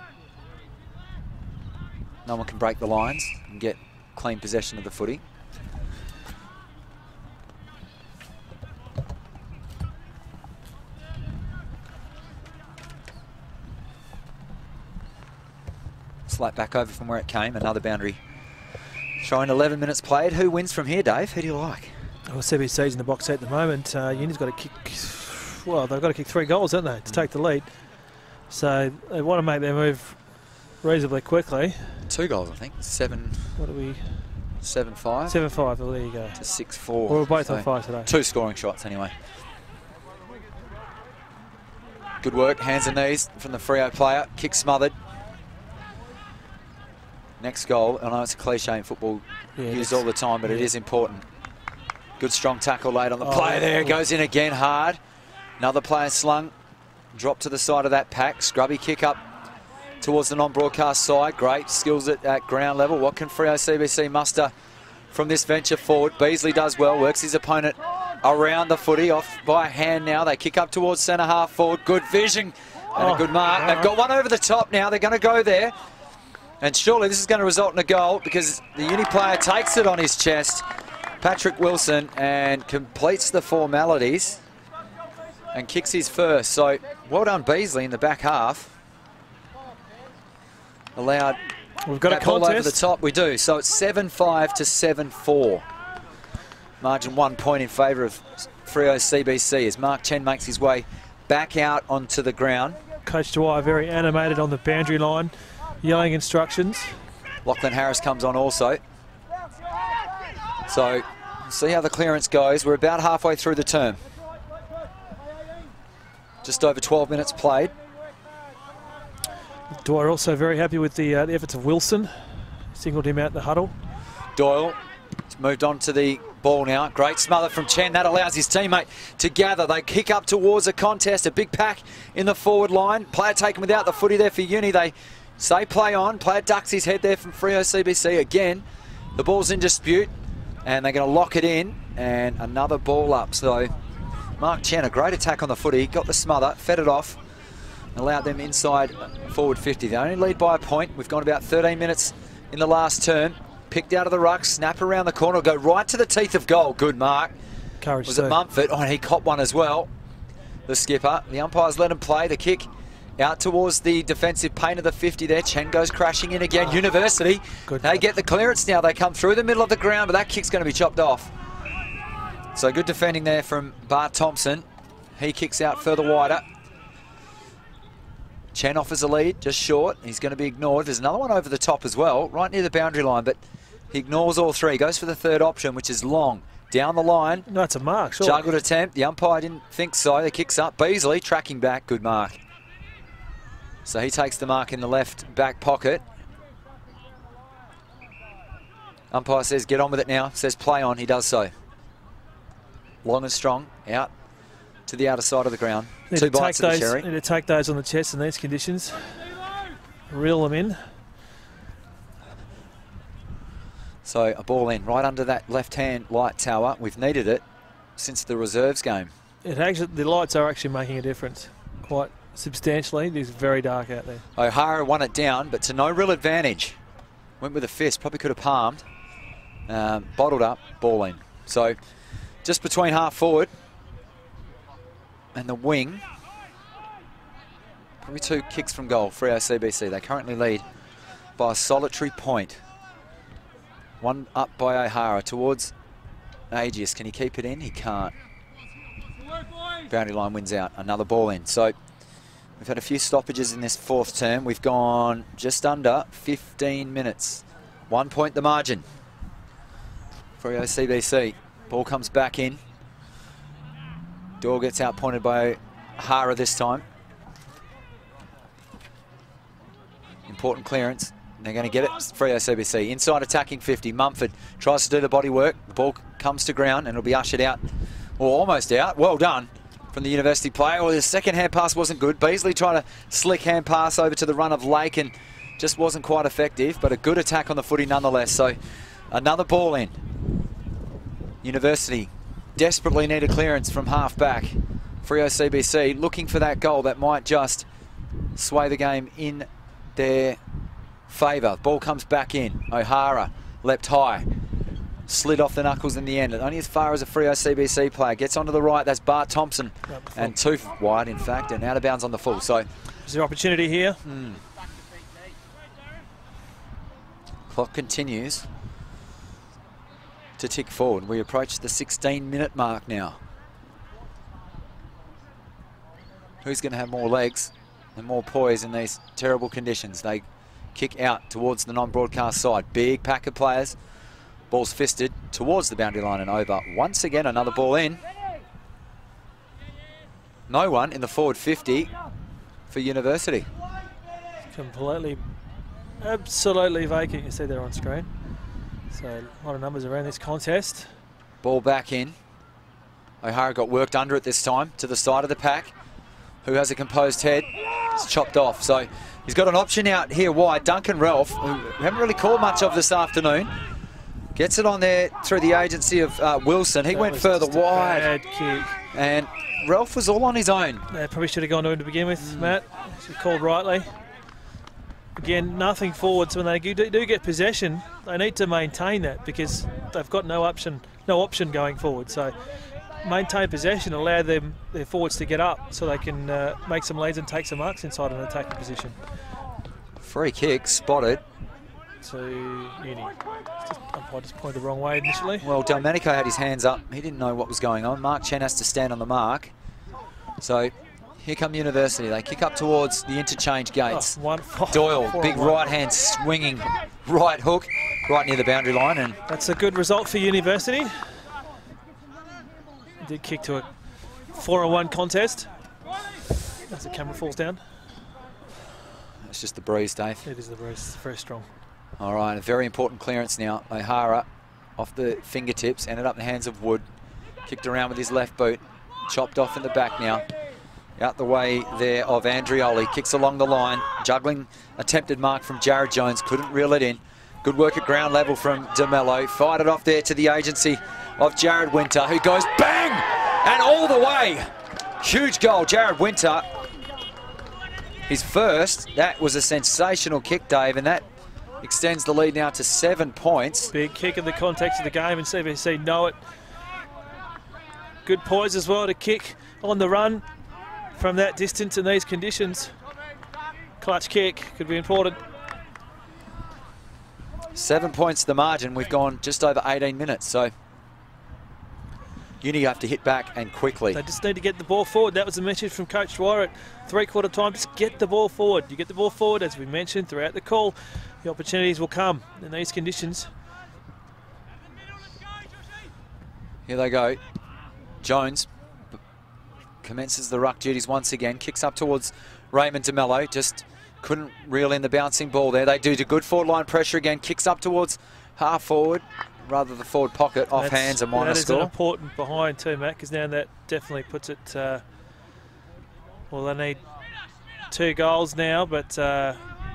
no one can break the lines and get clean possession of the footy. Slap back over from where it came. Another boundary. Showing 11 minutes played. Who wins from here, Dave? Who do you like? Well, CBC's in the box at the moment. Uni's got to kick. Well, they've got to kick 3 goals, don't they, to take the lead? So they want to make their move reasonably quickly. 2 goals, I think. 7. What are we? 7-5. 7-5. Well, there you go. To 6-4. We're both on 5 today. 2 scoring shots anyway. Good work. Hands and knees from the Freo player. Kick smothered. Next goal. I know it's a cliche in football, used all the time, but it is important. Good strong tackle laid on the player there. Goes in again hard. Another player slung. Drop to the side of that pack. Scrubby kick up towards the non-broadcast side. Great skills at ground level. What can Freo CBC muster from this venture forward? Beasley does well. Works his opponent around the footy. Off by a hand now. They kick up towards centre half forward. Good vision and a good mark. They've got one over the top now. They're going to go there. And surely this is going to result in a goal because the Uni player takes it on his chest, Patrick Wilson, and completes the formalities and kicks his first. So well done Beasley in the back half. Allowed We've got that a ball contest. over the top. We do. So it's 7-5 to 7-4. Margin 1 point in favour of Freo CBC as Mark Chen makes his way back out onto the ground. Coach Dwyer very animated on the boundary line, yelling instructions. Lachlan Harris comes on also. So see how the clearance goes. We're about halfway through the term. Just over 12 minutes played. Dwyer also very happy with the efforts of Wilson. Singled him out in the huddle. Doyle has moved on to the ball now. Great smother from Chen. That allows his teammate to gather. They kick up towards a contest. A big pack in the forward line. Player taken without the footy there for Uni. They say play on. Player ducks his head there from Freo CBC again. The ball's in dispute and they're going to lock it in, and another ball up. So Mark Chen, a great attack on the footy, got the smother, fed it off, allowed them inside forward 50. They only lead by a point. We've gone about 13 minutes in the last term. Picked out of the ruck, snap around the corner, go right to the teeth of goal. Good mark. Courage. Was it Mumford? Oh, and he copped one as well. The skipper. The umpires let him play. The kick out towards the defensive paint of the 50 there. Chen goes crashing in again. University. Good. They get the clearance now. They come through the middle of the ground, but that kick's going to be chopped off. So good defending there from Bart Thompson. He kicks out further wider. Chen offers a lead, just short. He's going to be ignored. There's another one over the top as well, right near the boundary line, but he ignores all three. Goes for the third option, which is long. Down the line. No, it's a mark, sure. Juggled attempt. The umpire didn't think so. The kick's up. Beasley tracking back. Good mark. So he takes the mark in the left back pocket. Umpire says, get on with it now. Says, play on. He does so. Long and strong. Out to the outer side of the ground. Two bites of the cherry. Need to take those on the chest in these conditions. Reel them in. So a ball in right under that left-hand light tower. We've needed it since the reserves game. The lights are actually making a difference quite substantially. It is very dark out there. O'Hara won it down, but to no real advantage. Went with a fist. Probably could have palmed. Bottled up. Ball in. So just between half forward and the wing. Probably 2 kicks from goal, Freo CBC. They currently lead by a solitary point. One up by O'Hara towards Aegis. Can he keep it in? He can't. Boundary line wins out. Another ball in. So we've had a few stoppages in this fourth term. We've gone just under 15 minutes. 1 point the margin. Freo CBC. Ball comes back in. Door gets outpointed by O'Hara this time. Important clearance. They're going to get it. Freo CBC. Inside attacking 50. Mumford tries to do the body work. The ball comes to ground and it'll be ushered out. Or almost out. Well done from the University player. Well, the second hand pass wasn't good. Beasley trying to slick hand pass over to the run of Lake and just wasn't quite effective. But a good attack on the footy nonetheless. So another ball in. University desperately need a clearance from half back. Freo CBC looking for that goal that might just sway the game in their favour. Ball comes back in. O'Hara leapt high. Slid off the knuckles in the end. Only as far as a Freo CBC player. Gets onto the right. That's Bart Thompson. And 2 wide, in fact, and out of bounds on the full. So there's an opportunity here. Clock continues to tick forward. We approach the 16-minute mark now. Who's going to have more legs and more poise in these terrible conditions? They kick out towards the non-broadcast side. Big pack of players. Ball's fisted towards the boundary line and over. Once again, another ball in. No one in the forward 50 for University. Completely, absolutely vacant, you see there on screen. So a lot of numbers around this contest. Ball back in. O'Hara got worked under it this time to the side of the pack. Who has a composed head? It's chopped off. So he's got an option out here wide. Duncan Ralph, who we haven't really called much of this afternoon, gets it on there through the agency of Wilson. He went further wide. Bad kick. And Ralph was all on his own. They probably should have gone to him to begin with, Matt. Should have called rightly. Again, nothing forward. So when they do get possession, they need to maintain that because they've got no option going forward. So maintain possession, allow their forwards to get up so they can make some leads and take some marks inside an attacking position. Free kick spotted. To Uni. Umpire just pointed the wrong way initially. Well, Delmenico had his hands up. He didn't know what was going on. Mark Chen has to stand on the mark. So here come University. They kick up towards the interchange gates. Doyle, big right hand swinging right hook right near the boundary line. And that's a good result for University. Did kick to a 4-on-1 contest. As the camera falls down. It's just the breeze, Dave. It is the breeze. It's very strong. All right, a very important clearance now. O'Hara off the fingertips, ended up in the hands of Wood. Kicked around with his left boot. Chopped off in the back now. Out the way there of Andrioli. Kicks along the line. Juggling attempted mark from Jared Jones. Couldn't reel it in. Good work at ground level from DeMello. Fired it off there to the agency of Jared Winter, who goes bang! And all the way. Huge goal, Jared Winter. His first. That was a sensational kick, Dave, and that extends the lead now to 7 points. Big kick in the context of the game, and CBC know it. Good poise as well to kick on the run from that distance in these conditions. Clutch kick could be important. 7 points the margin. We've gone just over 18 minutes, so Uni have to hit back and quickly. They just need to get the ball forward. That was the message from Coach Dwyer at three-quarter time. Just get the ball forward. You get the ball forward, as we mentioned throughout the call, the opportunities will come in these conditions. Here they go. Jones commences the ruck duties once again. Kicks up towards Raymond DeMello. Just couldn't reel in the bouncing ball there. They do good forward line pressure again. Kicks up towards half forward, rather the forward pocket. Off hands, a minor score. That is an important behind too, Matt, because now that definitely puts it... well, they need 2 goals now, but to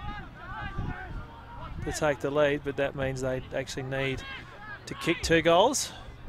take the lead, but that means they actually need to kick 2 goals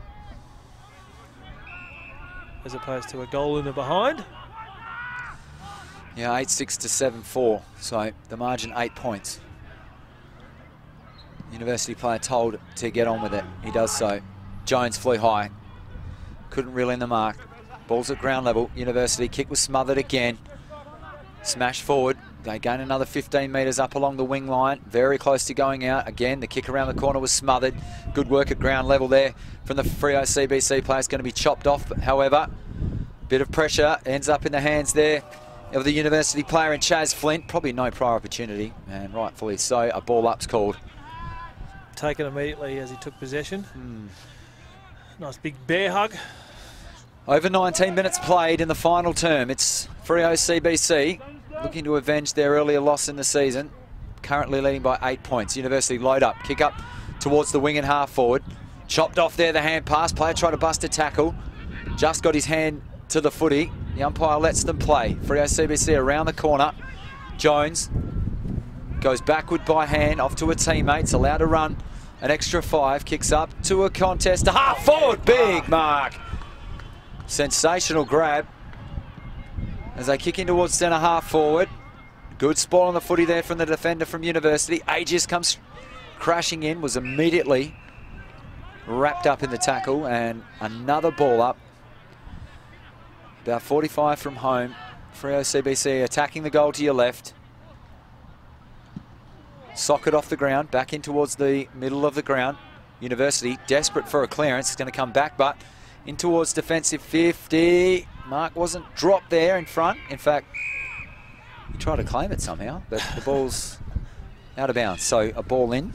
as opposed to a goal in the behind. Yeah, 8-6 to 7-4, so the margin 8 points. University player told to get on with it. He does so. Jones flew high. Couldn't reel in the mark. Ball's at ground level. University kick was smothered again. Smash forward. They gain another 15 metres up along the wing line. Very close to going out. Again, the kick around the corner was smothered. Good work at ground level there from the Freo CBC player. It's going to be chopped off. However, bit of pressure ends up in the hands there of the University player in Chaz Flint. Probably no prior opportunity, and rightfully so. A ball up's called. Taken immediately as he took possession. Nice big bear hug. Over 19 minutes played in the final term. It's Freo CBC looking to avenge their earlier loss in the season. Currently leading by 8 points. University load up, kick up towards the wing and half forward. Chopped off there, the hand pass. Player tried to bust a tackle. Just got his hand to the footy. The umpire lets them play. Freo CBC around the corner. Jones goes backward by hand, off to a teammate. It's allowed to run an extra 5. Kicks up to a contest. A half forward, big mark. Sensational grab as they kick in towards centre half forward. Good spot on the footy there from the defender from University. Aegis comes crashing in, was immediately wrapped up in the tackle, and another ball up. About 45 from home. Freo CBC attacking the goal to your left. Socket off the ground, back in towards the middle of the ground. University desperate for a clearance. It's going to come back, but in towards defensive 50. Mark wasn't dropped there in front. In fact, he tried to claim it somehow, but the ball's out of bounds. So a ball in.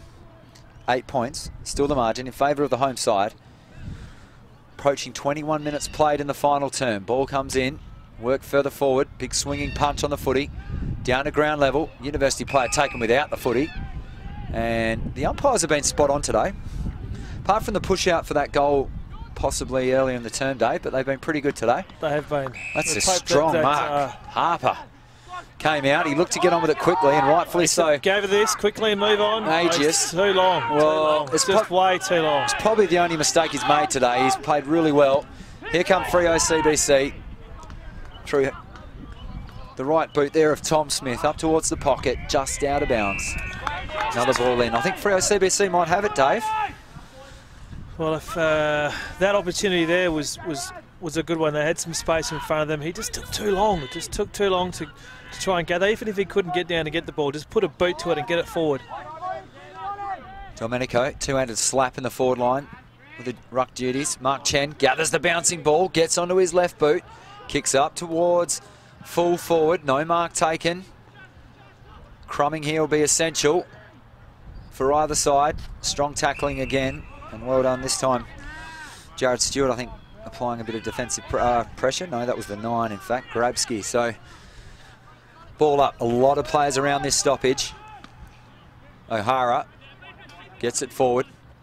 8 points. Still the margin in favour of the home side. Approaching 21 minutes played in the final term. Ball comes in. Work further forward. Big swinging punch on the footy. Down to ground level. University player taken without the footy. And the umpires have been spot on today. Apart from the push out for that goal possibly earlier in the term, Dave, but they've been pretty good today. They have been. That's a strong mark. Harper came out. He looked to get on with it quickly, and rightfully so. Gave it this quickly and move on. Aegis. Too long. Well, it's just way too long. It's probably the only mistake he's made today. He's played really well. Here come Freo CBC. Through the right boot there of Tom Smith, up towards the pocket, just out of bounds. Another ball in. I think Freo CBC might have it, Dave. Well, if that opportunity there was a good one, they had some space in front of them. He just took too long. It just took too long to try and gather. Even if he couldn't get down to get the ball, just put a boot to it and get it forward. Domenico, two-handed slap in the forward line with the ruck duties. Mark Chen gathers the bouncing ball, gets onto his left boot, kicks up towards full forward. No mark taken. Crumbing here will be essential for either side. Strong tackling again, and well done this time. Jared Stewart, I think, applying a bit of defensive pressure. No, that was the 9, in fact, Grabski. So, ball up. A lot of players around this stoppage. O'Hara gets it forward.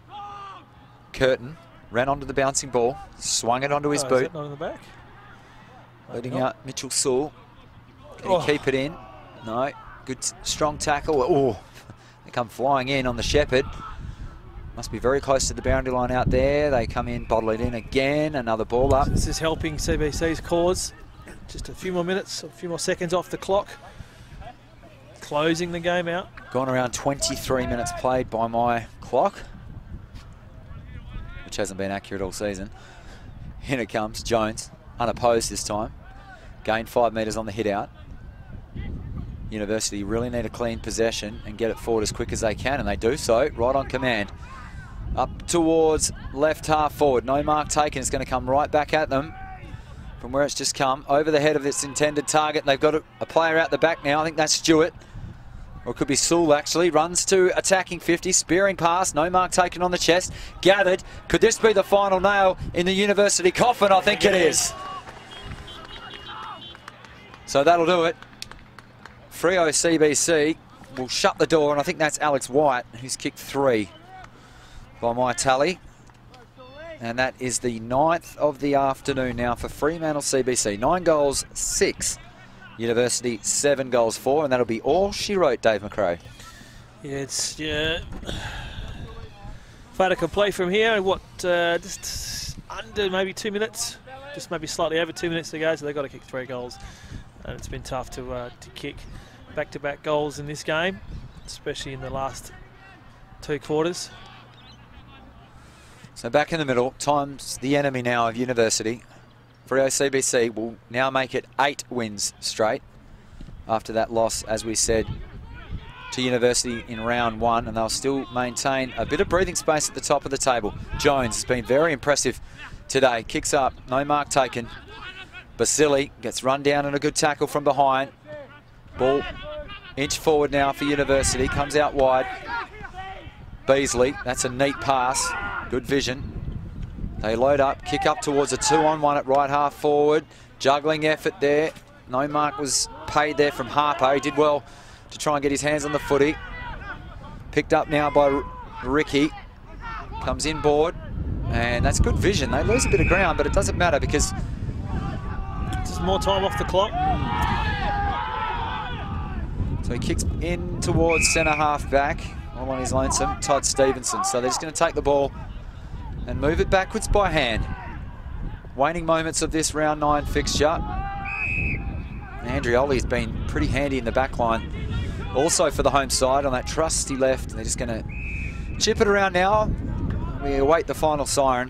Curtin ran onto the bouncing ball, swung it onto his boot. Is that not in the back? Leading out Mitchell Sewell. Can he keep it in? No. Good, strong tackle. Oh, they come flying in on the Shepherd. Must be very close to the boundary line out there. They come in, bottle it in again. Another ball up. This is helping CBC's cause. Just a few more minutes, a few more seconds off the clock. Closing the game out. Gone around 23 minutes played by my clock, which hasn't been accurate all season. In it comes Jones, unopposed this time. Gained 5 metres on the hit out. University really need a clean possession and get it forward as quick as they can, and they do so right on command. Up towards left half forward. No mark taken. It's going to come right back at them from where it's just come. Over the head of its intended target. They've got a player out the back now. I think that's Stewart. Or it could be Sewell, actually. Runs to attacking 50. Spearing pass. No mark taken on the chest. Gathered. Could this be the final nail in the University coffin? I think it is. So that'll do it. Freo CBC will shut the door, and I think that's Alex White, who's kicked 3 by my tally. And that is the 9th of the afternoon now for Fremantle CBC. 9 goals, 6. University 7 goals, 4, and that'll be all she wrote, Dave McRae. Yeah, it's fait accompli from here. What, just under maybe 2 minutes, just maybe slightly over 2 minutes to go. So they've got to kick 3 goals, and it's been tough to kick back-to-back goals in this game, especially in the last 2 quarters. So back in the middle, time's the enemy now of University. Freo CBC will now make it 8 wins straight after that loss, as we said, to University in round 1, and they'll still maintain a bit of breathing space at the top of the table. Jones has been very impressive today. Kicks up, no mark taken. Basili gets run down and a good tackle from behind. Ball inch forward now for University, comes out wide. Beasley, that's a neat pass, good vision. They load up, kick up towards a 2-on-1 at right half forward. Juggling effort there. No mark was paid there from Harper. He did well to try and get his hands on the footy. Picked up now by Ricky. Comes inboard, and that's good vision. They lose a bit of ground, but it doesn't matter because just more time off the clock. So he kicks in towards centre half back, all on his lonesome, Todd Stevenson. So they're just going to take the ball and move it backwards by hand. Waning moments of this round 9 fixture. Andrioli's been pretty handy in the back line. Also for the home side on that trusty left. They're just going to chip it around now. We await the final siren.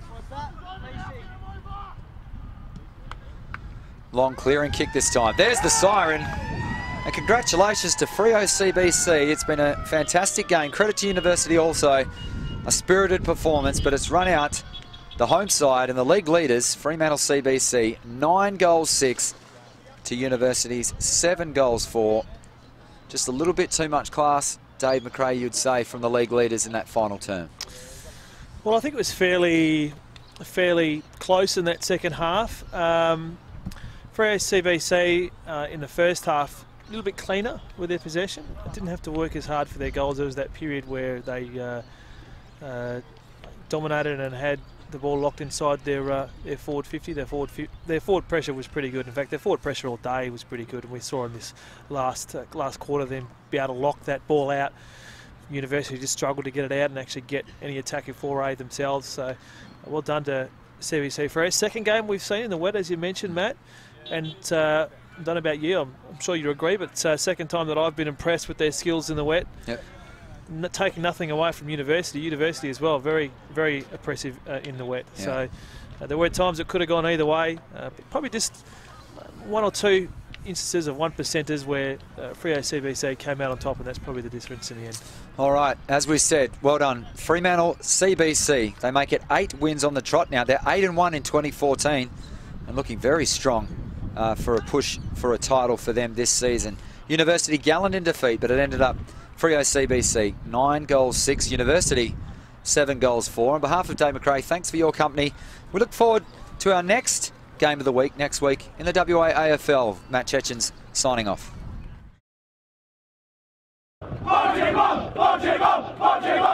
Long clearing kick this time. There's the siren. And congratulations to Freo CBC. It's been a fantastic game. Credit to University also. A spirited performance, but it's run out the home side and the league leaders, Fremantle CBC, 9 goals, 6 to University's 7 goals, 4. Just a little bit too much class, Dave McRae, you'd say, from the league leaders in that final term. Well, I think it was fairly close in that second half. Freo CBC in the first half, a little bit cleaner with their possession. It didn't have to work as hard for their goals. There was that period where they dominated and had the ball locked inside their forward 50. Their forward pressure was pretty good. In fact, their forward pressure all day was pretty good, and we saw in this last quarter them be able to lock that ball out. University just struggled to get it out and actually get any attacking foray themselves. So well done to CBC for our second game we've seen in the wet, as you mentioned, Matt. And I don't know about you, I'm sure you agree, but second time that I've been impressed with their skills in the wet. Yep. Taking nothing away from University as well, very, very impressive in the wet. Yeah. So there were times it could have gone either way. Probably just 1 or 2 instances of 1%ers where Freo CBC came out on top, and that's probably the difference in the end. All right, as we said, well done. Fremantle CBC, they make it 8 wins on the trot now. They're 8-1 in 2014 and looking very strong for a push for a title for them this season. University gallant in defeat, but it ended up Freo CBC, 9 goals, 6. University, 7 goals, 4. On behalf of Dave McRae, thanks for your company. We look forward to our next game of the week, next week, in the WAAFL. Matt Chechens signing off.